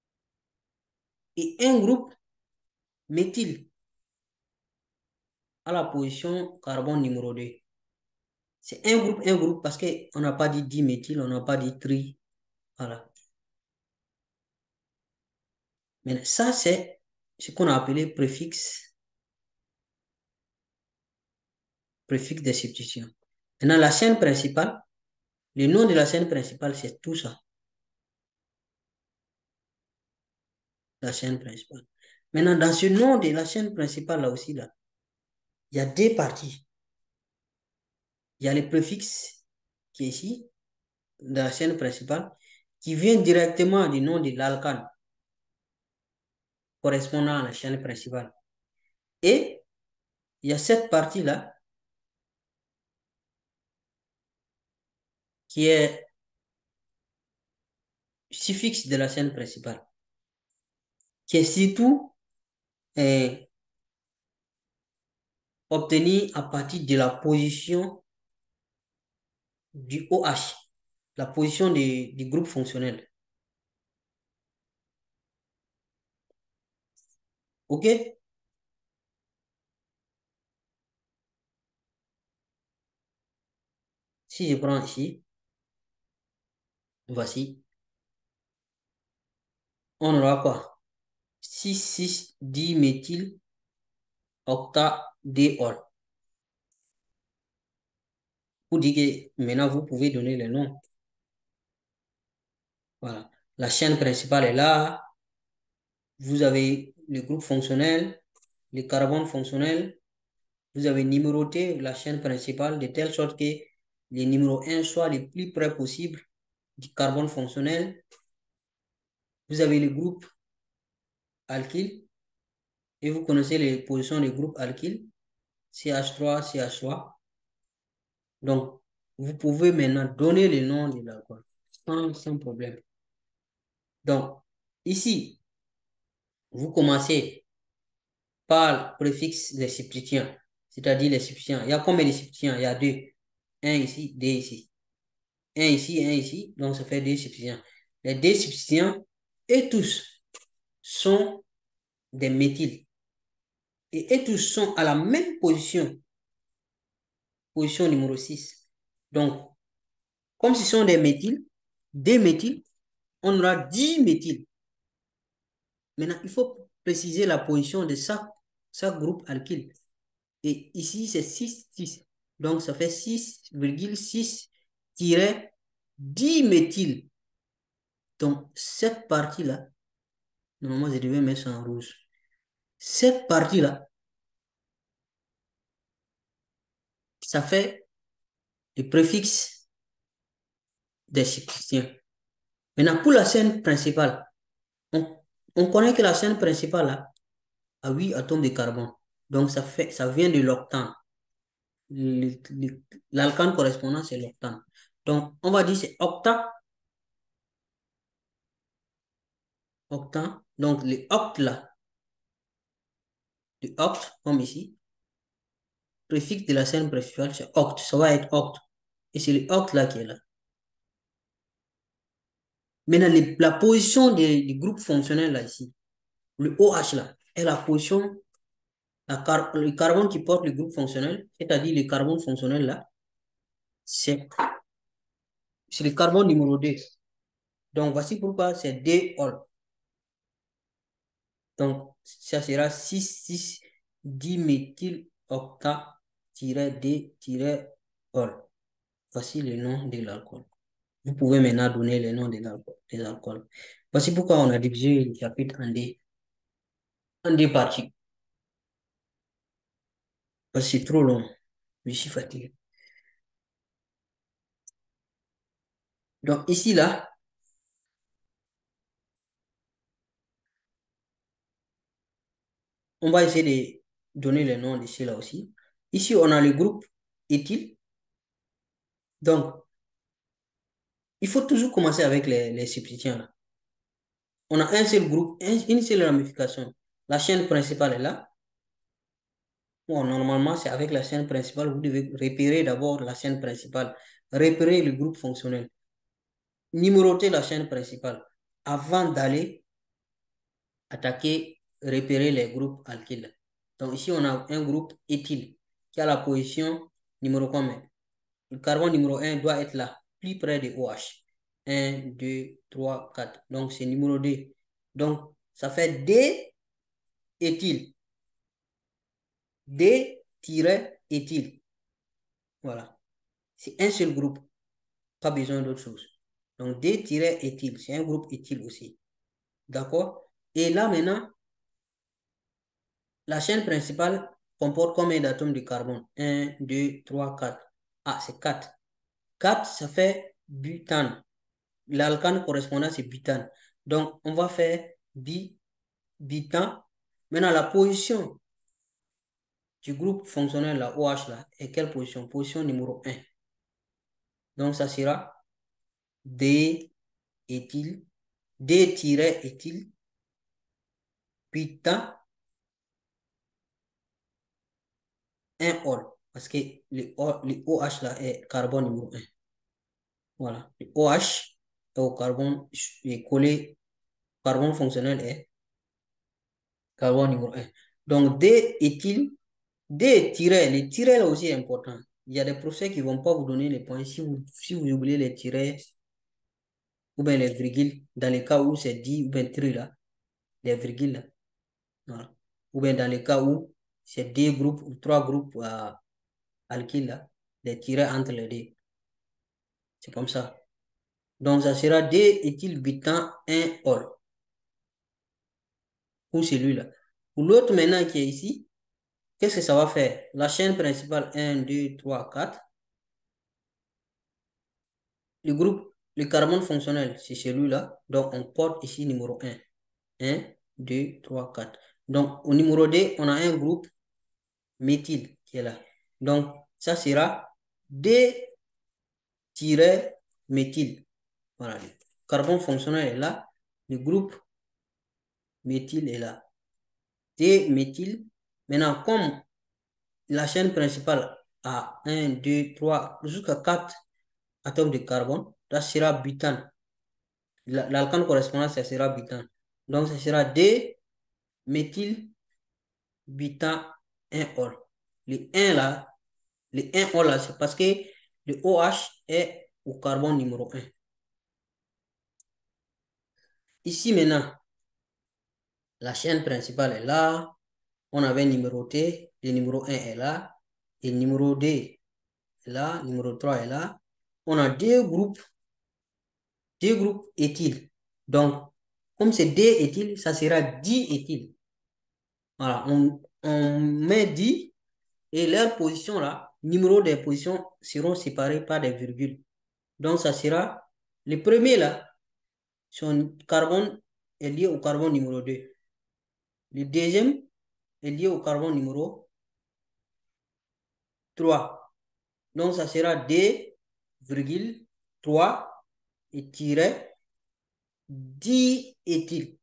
et un groupe méthyl à la position carbone numéro deux. C'est un groupe, un groupe, parce qu'on n'a pas dit diméthyl, on n'a pas dit tri. Voilà. Mais ça, c'est ce qu'on a appelé préfixe, préfixe de substitution. Maintenant, la chaîne principale, le nom de la chaîne principale, c'est tout ça. La chaîne principale. Maintenant, dans ce nom de la chaîne principale, là aussi, là, il y a deux parties. Il y a le préfixe qui est ici, dans la chaîne principale, qui vient directement du nom de l'alcane correspondant à la chaîne principale. Et il y a cette partie-là qui est suffixe de la chaîne principale, qui est surtout eh, obtenu à partir de la position du OH, la position de, du groupe fonctionnel. OK? Si je prends ici, voici, on aura quoi? six six diméthyl octadéol. Pour dire que maintenant vous pouvez donner le nom. Voilà. La chaîne principale est là. Vous avez le groupe fonctionnel, le carbone fonctionnel. Vous avez numéroté la chaîne principale de telle sorte que le numéro un soit le plus près possible du carbone fonctionnel. Vous avez le groupe alkyle et vous connaissez les positions des groupes alkyle, C H trois, C H trois. Donc, vous pouvez maintenant donner le nom de l'alcool sans, sans problème. Donc, ici, vous commencez par le préfixe des substituants, c'est-à-dire les substituants. Il y a combien de substituants? Il y a deux. Un ici, deux ici. Un ici, un ici. Donc, ça fait deux substituants. Les deux substituants, et tous, sont des méthyles. Et, et tous sont à la même position. Position numéro six. Donc, comme ce sont des méthyles, des méthyles, on aura dix méthyles. Maintenant, il faut préciser la position de chaque, chaque groupe alkyle. Et ici, c'est six, six. Donc, ça fait six virgule six dix méthyl. Donc, cette partie-là, normalement, je devais mettre ça en rouge. Cette partie-là, ça fait le préfixe des substituants. Maintenant, pour la chaîne principale, on, on connaît que la chaîne principale là, a huit atomes de carbone. Donc, ça, fait, ça vient de l'octane. L'alcane correspondant, c'est l'octane. Donc, on va dire c'est octa. Octane. Donc, le oct là, le oct, comme ici, préfixe de la chaîne principale, c'est oct. Ça va être oct. Et c'est le oct là qui est là. Maintenant, les- la position des, du groupe fonctionnel là ici, le OH là, est la position, la car- le carbone qui porte le groupe fonctionnel, c'est-à-dire le carbone fonctionnel là, c'est c'est le carbone numéro deux. Donc, voici pourquoi c'est D-ol. Donc, ça sera six six diméthylocta-D-ol. Voici le nom de l'alcool. Vous pouvez maintenant donner les noms des alcools. Des alcools. Voici pourquoi on a divisé le chapitre en deux, en deux parties. Parce que c'est trop long. Je suis fatigué. Donc, ici, là, on va essayer de donner les noms de ceux-là aussi. Ici, on a le groupe éthyle. Donc, il faut toujours commencer avec les, les substituants, là. On a un seul groupe, un- une seule ramification. La chaîne principale est là. Bon, normalement, c'est avec la chaîne principale. Vous devez repérer d'abord la chaîne principale. Repérer le groupe fonctionnel. Numéroter la chaîne principale avant d'aller attaquer, repérer les groupes alkyles. Donc ici, on a un groupe éthyle qui a la position numéro combien? Le carbone numéro un doit être là, plus près de OH. un, deux, trois, quatre. Donc c'est numéro deux. Donc ça fait D-éthyle. D-éthyle. Voilà. C'est un seul groupe. Pas besoin d'autre chose. Donc D-éthyle, c'est un groupe éthyle aussi. D'accord? Et là maintenant, la chaîne principale comporte combien d'atomes de carbone? un, deux, trois, quatre. Ah, c'est quatre. quatre, ça fait butane. L'alcane correspondant, c'est butane. Donc, on va faire bi, butane. Maintenant, la position du groupe fonctionnel, la OH, là, est quelle position? Position numéro un. Donc, ça sera D-éthyle, D-éthyle, butane, un ol. Parce que le, O- le OH, là, est carbone numéro un. Voilà. Le OH est au carbone, est collé, carbone fonctionnel est carbone numéro un. Donc, D éthyle, D tiret, les tirets là aussi est important. Il y a des professeurs qui ne vont pas vous donner les points si vous, si vous oubliez les tirets ou bien les virgules, dans les cas où c'est dit ou bien tiré là, les virgules là. Voilà. Ou bien dans les cas où c'est deux groupes ou trois groupes euh, alkyles là, les tirets entre les deux. C'est comme ça. Donc, ça sera D éthylbutane un ol. Pour celui-là. Pour l'autre maintenant qui est ici, qu'est-ce que ça va faire? La chaîne principale un, deux, trois, quatre. Le groupe, le carbone fonctionnel, c'est celui-là. Donc, on porte ici numéro un. un, deux, trois, quatre. Donc, au numéro deux, on a un groupe méthyle qui est là. Donc, ça sera D-méthyle. Voilà. Le carbone fonctionnel est là. Le groupe méthyle est là. D-méthyle. Maintenant, comme la chaîne principale a un, deux, trois, jusqu'à quatre atomes de carbone, ça sera butane. L'alcane correspondant, ça sera butane. Donc, ça sera D-méthyle butane un ol. Le un là, le un ol là, c'est parce que le OH est au carbone numéro un. Ici maintenant, la chaîne principale est là. On avait numéroté. Le numéro un est là. Et le numéro deux est là. Le numéro trois est là. On a deux groupes, deux groupes éthyles. Donc, comme c'est deux éthyles, ça sera diéthyl. Voilà, on, on met dix et leurs positions là, numéro des positions seront séparés par des virgules. Donc, ça sera le premier là, son carbone est lié au carbone numéro deux. Le deuxième est lié au carbone numéro trois. Donc, ça sera D, virgule, trois et tiret diéthyl.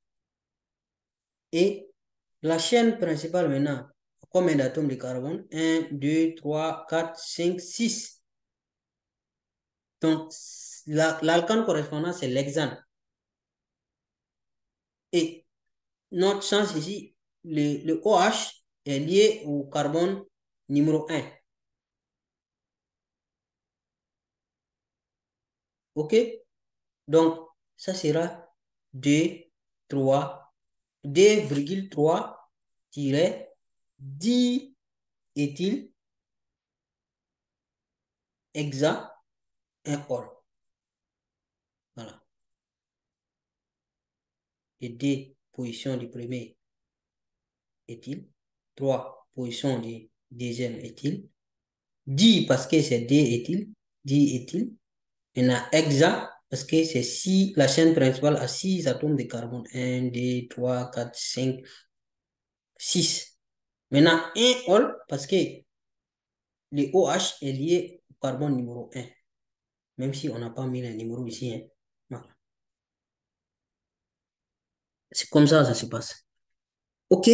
Et la chaîne principale maintenant, combien d'atomes de carbone? un, deux, trois, quatre, cinq, six. Donc, l'alcane correspondant, c'est l'hexane. Et notre sens ici, le, le OH est lié au carbone numéro un. OK? Donc, ça sera deux, trois, deux virgule trois dix éthyl hexa un ol. Voilà. Et deux positions du premier éthyl, trois positions du deuxième éthyl, dix parce que c'est deux éthyl, dix éthyl. Maintenant, hexa parce que c'est six, la chaîne principale a six atomes de carbone. un, deux, trois, quatre, cinq, six. Maintenant, un ol parce que le OH est lié au carbone numéro un. Même si on n'a pas mis le numéro ici. Hein. Voilà. C'est comme ça ça se passe. OK.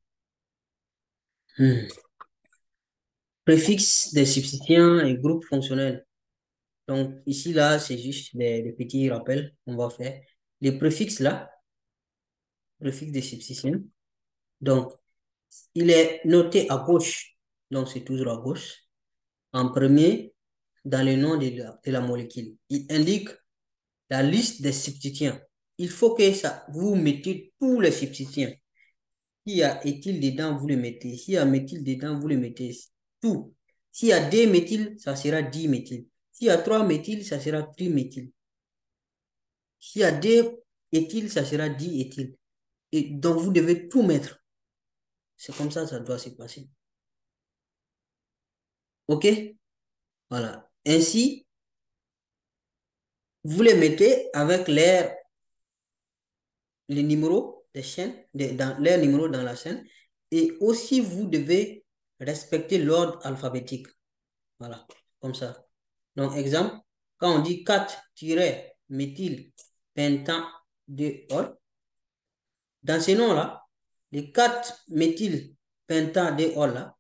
Hmm. Préfixe des substituants et groupes fonctionnels. Donc, ici, là, c'est juste des, des petits rappels qu'on va faire. Les préfixes, là, préfixe des substitutions. Donc, il est noté à gauche. Donc, c'est toujours à gauche. En premier, dans le nom de la, de la molécule. Il indique la liste des substituants. Il faut que ça, vous mettez tous les substituants. S'il y a éthyl dedans, vous le mettez. S'il y a méthyl dedans, vous le mettez. Tout. S'il y a deux méthyl, ça sera diméthyl. S'il y a trois méthyl, ça sera triméthyl. S'il y a deux éthyl, ça sera diéthyl. Et donc, vous devez tout mettre. C'est comme ça que ça doit se passer. OK? Voilà. Ainsi, vous les mettez avec l'air, les numéros des chaînes, de, dans, les numéros dans la chaîne. Et aussi, vous devez respecter l'ordre alphabétique. Voilà, comme ça. Donc, exemple, quand on dit quatre-méthyl pentadéol, dans ces noms-là, les quatre-méthyl pentadéol, là,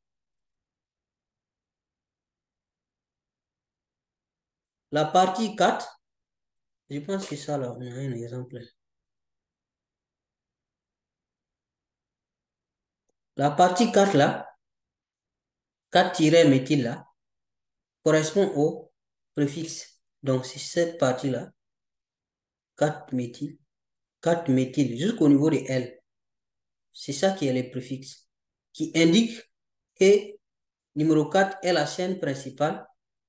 la partie quatre, je pense que ça, là, on a un exemple. La partie quatre, là, quatre-méthyl, là, correspond au préfixe. Donc, c'est cette partie-là, quatre-méthyl, quatre-méthyl, jusqu'au niveau de L. C'est ça qui est le préfixe, qui indique que numéro quatre est la chaîne principale.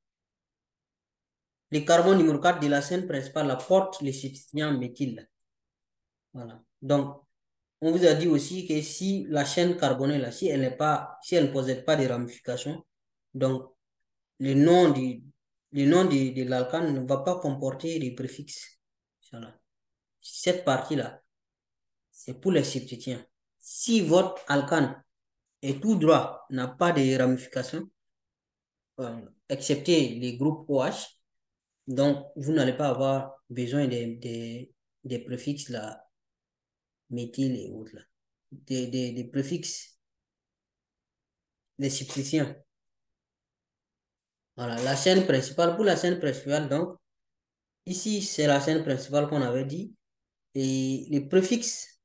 Le carbone numéro quatre de la chaîne principale apporte le substituant méthyle. Voilà. Donc, on vous a dit aussi que si la chaîne carbonée, là, si elle n'est pas, si elle ne possède pas de ramifications, donc le nom du, le nom de, de l'alcane ne va pas comporter des préfixes. Voilà. Cette partie-là, c'est pour les substituants. Si votre alcane est tout droit, n'a pas de ramifications, euh, excepté les groupes OH, donc vous n'allez pas avoir besoin des, des, des préfixes là, méthyle et autres là. Des, des, des préfixes, des substitutions. Voilà, la chaîne principale, pour la chaîne principale, donc, ici, c'est la chaîne principale qu'on avait dit. Et les préfixes,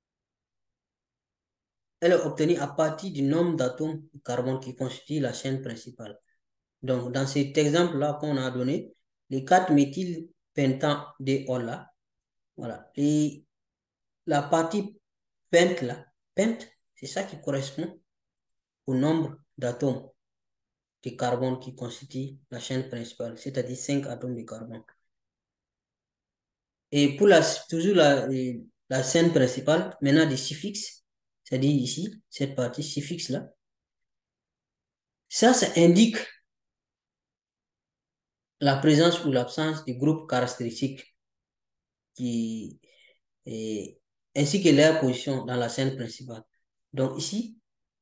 elle est obtenue à partir du nombre d'atomes de carbone qui constituent la chaîne principale. Donc, dans cet exemple-là qu'on a donné, les quatre-méthyl pentadéol là, voilà. Et la partie pent là, pent, c'est ça qui correspond au nombre d'atomes de carbone qui constituent la chaîne principale, c'est-à-dire cinq atomes de carbone. Et pour la, toujours la, la chaîne principale, maintenant des suffixes, c'est-à-dire ici, cette partie suffixe-là, ça, ça indique la présence ou l'absence du groupe caractéristique qui est, ainsi que leur position dans la chaîne principale. Donc ici,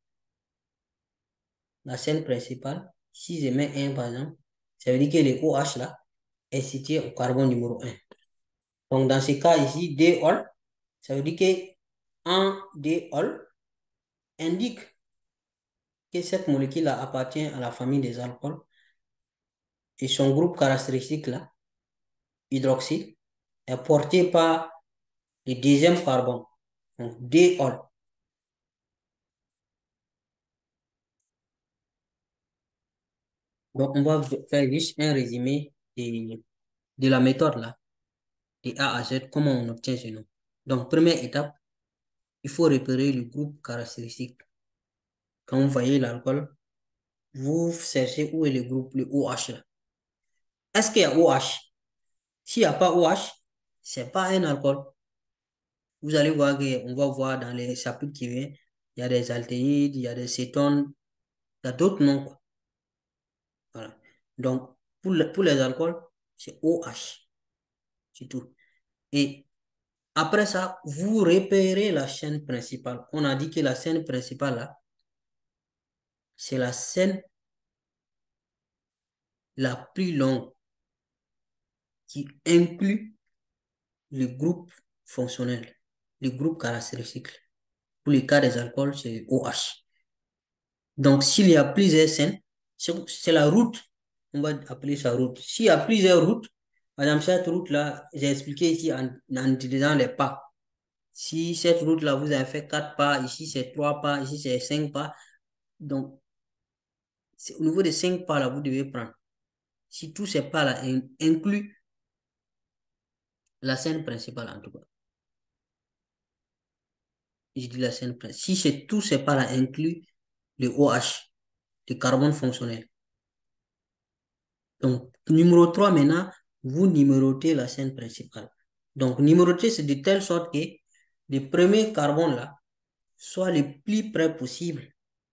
la chaîne principale, si je mets un par exemple, ça veut dire que le OH là est situé au carbone numéro un. Donc dans ce cas ici, déol, ça veut dire que un déol indique que cette molécule là appartient à la famille des alcools et son groupe caractéristique là hydroxyle est porté par le deuxième carbone, donc D-ol. Donc, on va faire juste un résumé de, de la méthode là, de A à Z, comment on obtient ce nom. Donc, première étape, il faut repérer le groupe caractéristique. Quand vous voyez l'alcool, vous cherchez où est le groupe, le OH là. Est-ce qu'il y a OH? S'il n'y a pas OH, ce n'est pas un alcool. Vous allez voir qu'on va voir dans les chapitres qui viennent, il y a des aldéhydes, il y a des cétones, il y a d'autres noms, quoi. Voilà. Donc, pour, le- pour les alcools, c'est OH, c'est tout. Et après ça, vous repérez la chaîne principale. On a dit que la chaîne principale, là, c'est la chaîne la plus longue qui inclut le groupe fonctionnel, le groupe caractéristique. Pour le cas des alcools, c'est OH. Donc, s'il y a plusieurs scènes, c'est c'est la route. On va appeler ça route. S'il y a plusieurs routes, par exemple, cette route-là, j'ai expliqué ici en, en utilisant les pas. Si cette route-là, vous avez fait quatre pas, ici c'est trois pas, ici c'est cinq pas. Donc, c'est au niveau des cinq pas-là, vous devez prendre. Si tous ces pas-là in- incluent la scène principale, en tout cas. Je dis la scène principale. Si c'est tous ces pas-là incluent le OH, le carbone fonctionnel. Donc, numéro trois maintenant, vous numérotez la chaîne principale. Donc, numéroter, c'est de telle sorte que le premier carbone là soit le plus près possible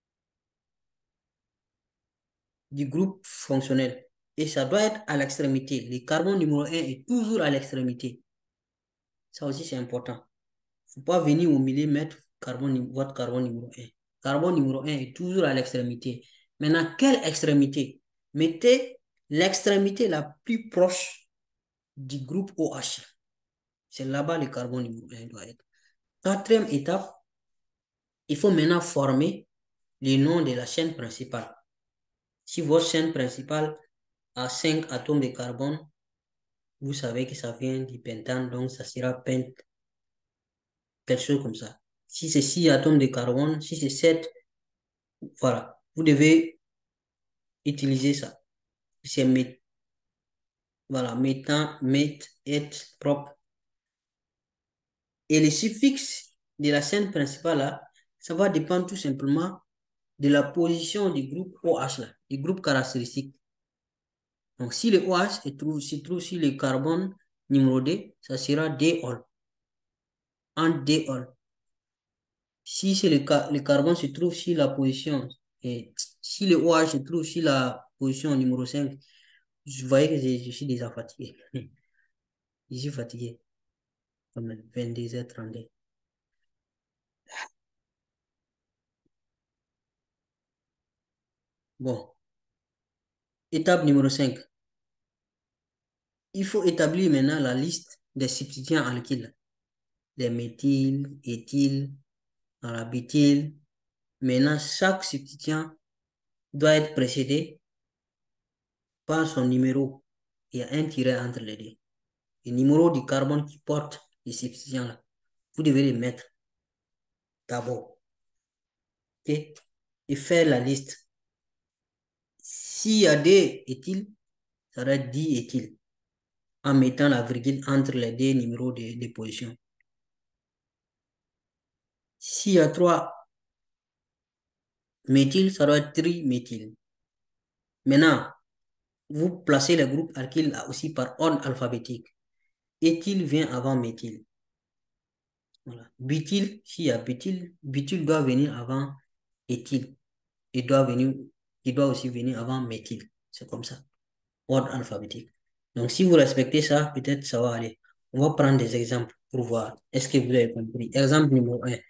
du groupe fonctionnel. Et ça doit être à l'extrémité. Le carbone numéro un est toujours à l'extrémité. Ça aussi, c'est important. Il ne faut pas venir au millimètre carbone, votre carbone numéro un. Carbone numéro un est toujours à l'extrémité. Maintenant, quelle extrémité? Mettez l'extrémité la plus proche du groupe OH. C'est là-bas le carbone numéro un doit être. Quatrième étape, il faut maintenant former le nom de la chaîne principale. Si votre chaîne principale a cinq atomes de carbone, vous savez que ça vient du pentane, donc ça sera pent, quelque chose comme ça. Si c'est six atomes de carbone, si c'est sept, voilà, vous devez utiliser ça. C'est mét, voilà, méthane, mét, et, propre. Et le suffixe de la chaîne principale, là, ça va dépendre tout simplement de la position du groupe OH, là, du groupe caractéristique. Donc, si le OH se trouve, se trouve sur le carbone numéro deux, ça sera D-ol, en D-ol. Si c'est le, ca- le carbone se trouve sur la position, et si le OH se trouve sur la position numéro cinq, je voyais que je, je suis déjà fatigué. Je suis fatigué, quand même, vingt-deux heures trente-deux. Bon, étape numéro cinq. Il faut établir maintenant la liste des substituants alkyles. Les méthyl, éthyl, arabutyl. Maintenant, chaque substituant doit être précédé par son numéro. Il y a un tiret entre les deux. Le numéro du carbone qui porte les substituants-là. Vous devez les mettre d'abord. Okay? Et faire la liste. S'il y a des éthyles, ça va être dix éthyles. En mettant la virgule entre les deux numéros de, de position. S'il y a trois méthyl, ça doit être triméthyl. Maintenant, vous placez les groupes alkyles aussi par ordre alphabétique. Éthyl vient avant méthyl. Voilà. Butyl, s'il y a butyl, butyl doit venir avant éthyl. Il doit venir, il doit aussi venir avant méthyl. C'est comme ça. Ordre alphabétique. Donc, si vous respectez ça, peut-être ça va aller. On va prendre des exemples pour voir. Est-ce que vous avez compris? Exemple numéro un.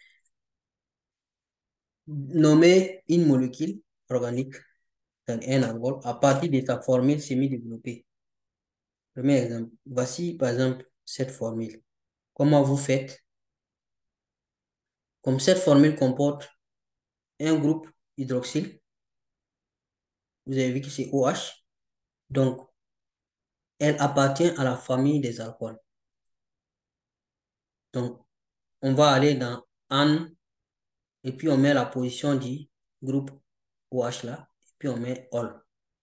Nommer une molécule organique dans un alcool à partir de sa formule semi-développée. Premier exemple. Voici, par exemple, cette formule. Comment vous faites? Comme cette formule comporte un groupe hydroxyle, vous avez vu que c'est OH. Donc, elle appartient à la famille des alcools. Donc, on va aller dans an, et puis on met la position du groupe OH là, et puis on met ol.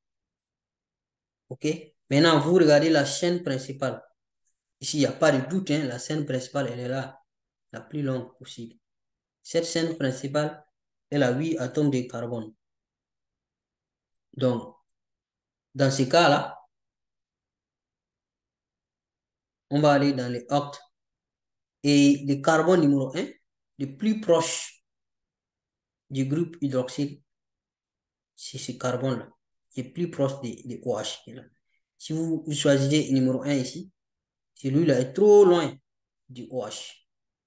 OK? Maintenant, vous regardez la chaîne principale. Ici, il n'y a pas de doute, hein, la chaîne principale, elle est là, la plus longue possible. Cette chaîne principale, elle a huit atomes de carbone. Donc, dans ce cas-là, on va aller dans les octes. Et le carbone numéro un, le plus proche du groupe hydroxyle, c'est ce carbone-là, qui est plus proche de, de OH. Là. Si vous, vous choisissez le numéro un ici, celui-là est trop loin du OH.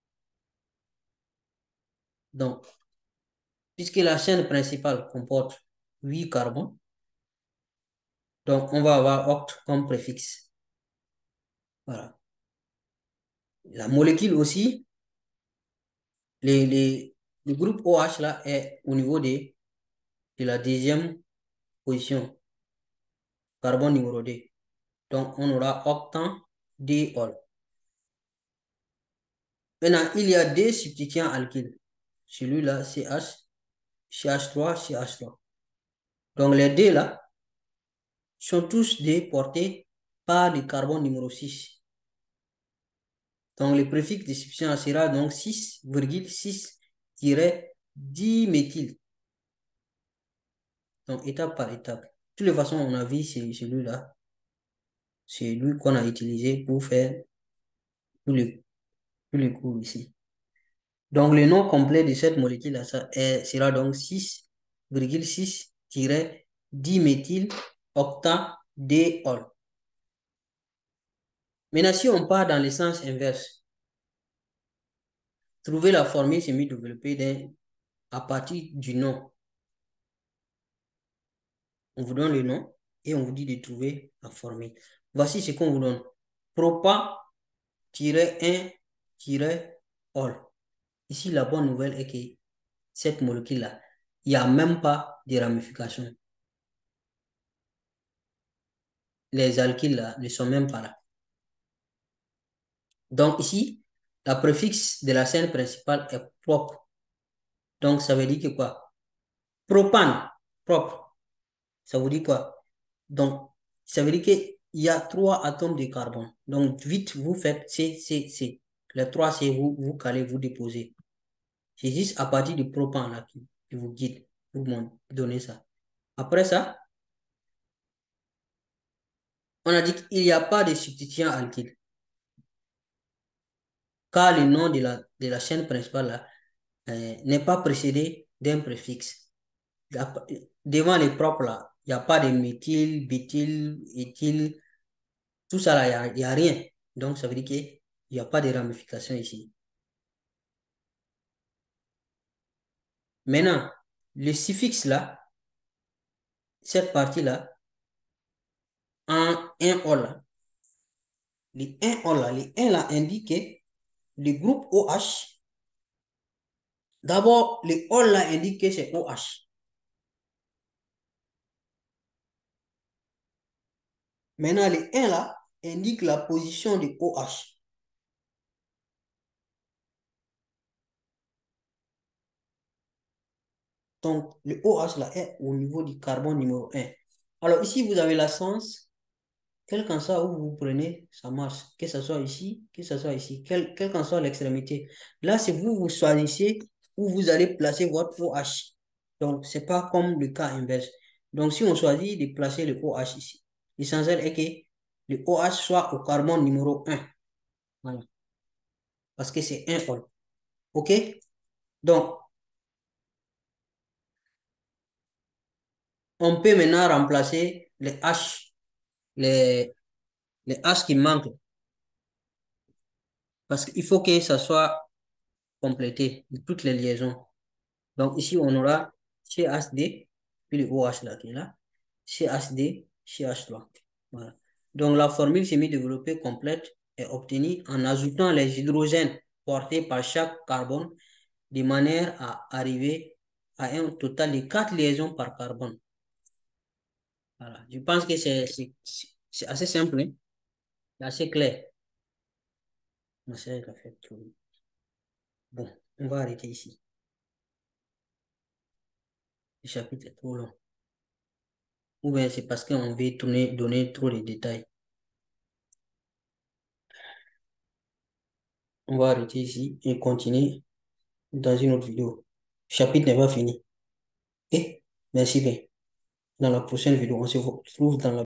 Donc, puisque la chaîne principale comporte huit carbones, donc on va avoir octe comme préfixe. Voilà. La molécule aussi, les, les, le groupe OH là est au niveau de, de la deuxième position, carbone numéro deux. Donc, on aura octant D-ol. Maintenant, il y a deux substituants alkyles. Celui-là, C H, C H trois, C H trois. Donc, les deux là sont tous déportés par le carbone numéro six. Donc, le préfixe de substitution sera donc six virgule six dix méthyl. Donc, étape par étape. De toutes les façons, on a vu celui-là. C'est lui qu'on a utilisé pour faire tous les, tous les cours ici. Donc, le nom complet de cette molécule sera donc six virgule six dix méthyl octadéol. Maintenant, si on part dans le sens inverse, trouver la formule semi-développée à partir du nom. On vous donne le nom et on vous dit de trouver la formule. Voici ce qu'on vous donne. Propan-un-ol. Ici, la bonne nouvelle est que cette molécule-là, il n'y a même pas de ramification. Les alkyles là, ne sont même pas là. Donc ici, la préfixe de la chaîne principale est propre. Donc ça veut dire que quoi? Propane, propre. Ça veut dire quoi? Donc, ça veut dire qu'il y a trois atomes de carbone. Donc, vite, vous faites C, C, C. Les trois C, vous, vous calez, vous déposez. C'est juste à partir du propane là qui, qui vous guide, vous donnez ça. Après ça, on a dit qu'il n'y a pas de substituant alkyle. Car le nom de la, de la chaîne principale là euh, n'est pas précédé d'un préfixe. Devant les propres là, il n'y a pas de méthyl, béthyl, éthyl, tout ça là, il n'y a, a rien. Donc ça veut dire qu'il n'y a pas de ramification ici. Maintenant, le suffixe là, cette partie là, en un-ol là, les un-ol là, les un là indique le groupe OH. D'abord, le ol là indique que c'est OH. Maintenant, le un là indique la position de OH. Donc, le OH là est au niveau du carbone numéro un. Alors ici, vous avez la sens, quel qu'en soit où vous prenez, ça marche. Que ce soit ici, que ce soit ici, quel, quel qu'en soit l'extrémité. Là, c'est vous, vous choisissez où vous allez placer votre OH. Donc, ce n'est pas comme le cas inverse. Donc, si on choisit de placer le OH ici, l'essentiel est que le OH soit au carbone numéro un. Voilà. Parce que c'est un ol. OK? Donc, on peut maintenant remplacer les H, les, les H qui manquent. Parce qu'il faut que ça soit complété de toutes les liaisons. Donc ici, on aura C H D, puis le OH là qui est là, C H D, C H trois. Voilà. Donc la formule semi-développée complète est obtenue en ajoutant les hydrogènes portés par chaque carbone de manière à arriver à un total de quatre liaisons par carbone. Voilà. Je pense que c'est C'est assez simple, hein? C'est assez clair. Ma sœur a fait tout. Bon, on va arrêter ici. Le chapitre est trop long. Ou bien c'est parce qu'on veut tourner, donner trop de détails. On va arrêter ici et continuer dans une autre vidéo. Le chapitre n'est pas fini. Et merci bien. Dans la prochaine vidéo, on se retrouve dans la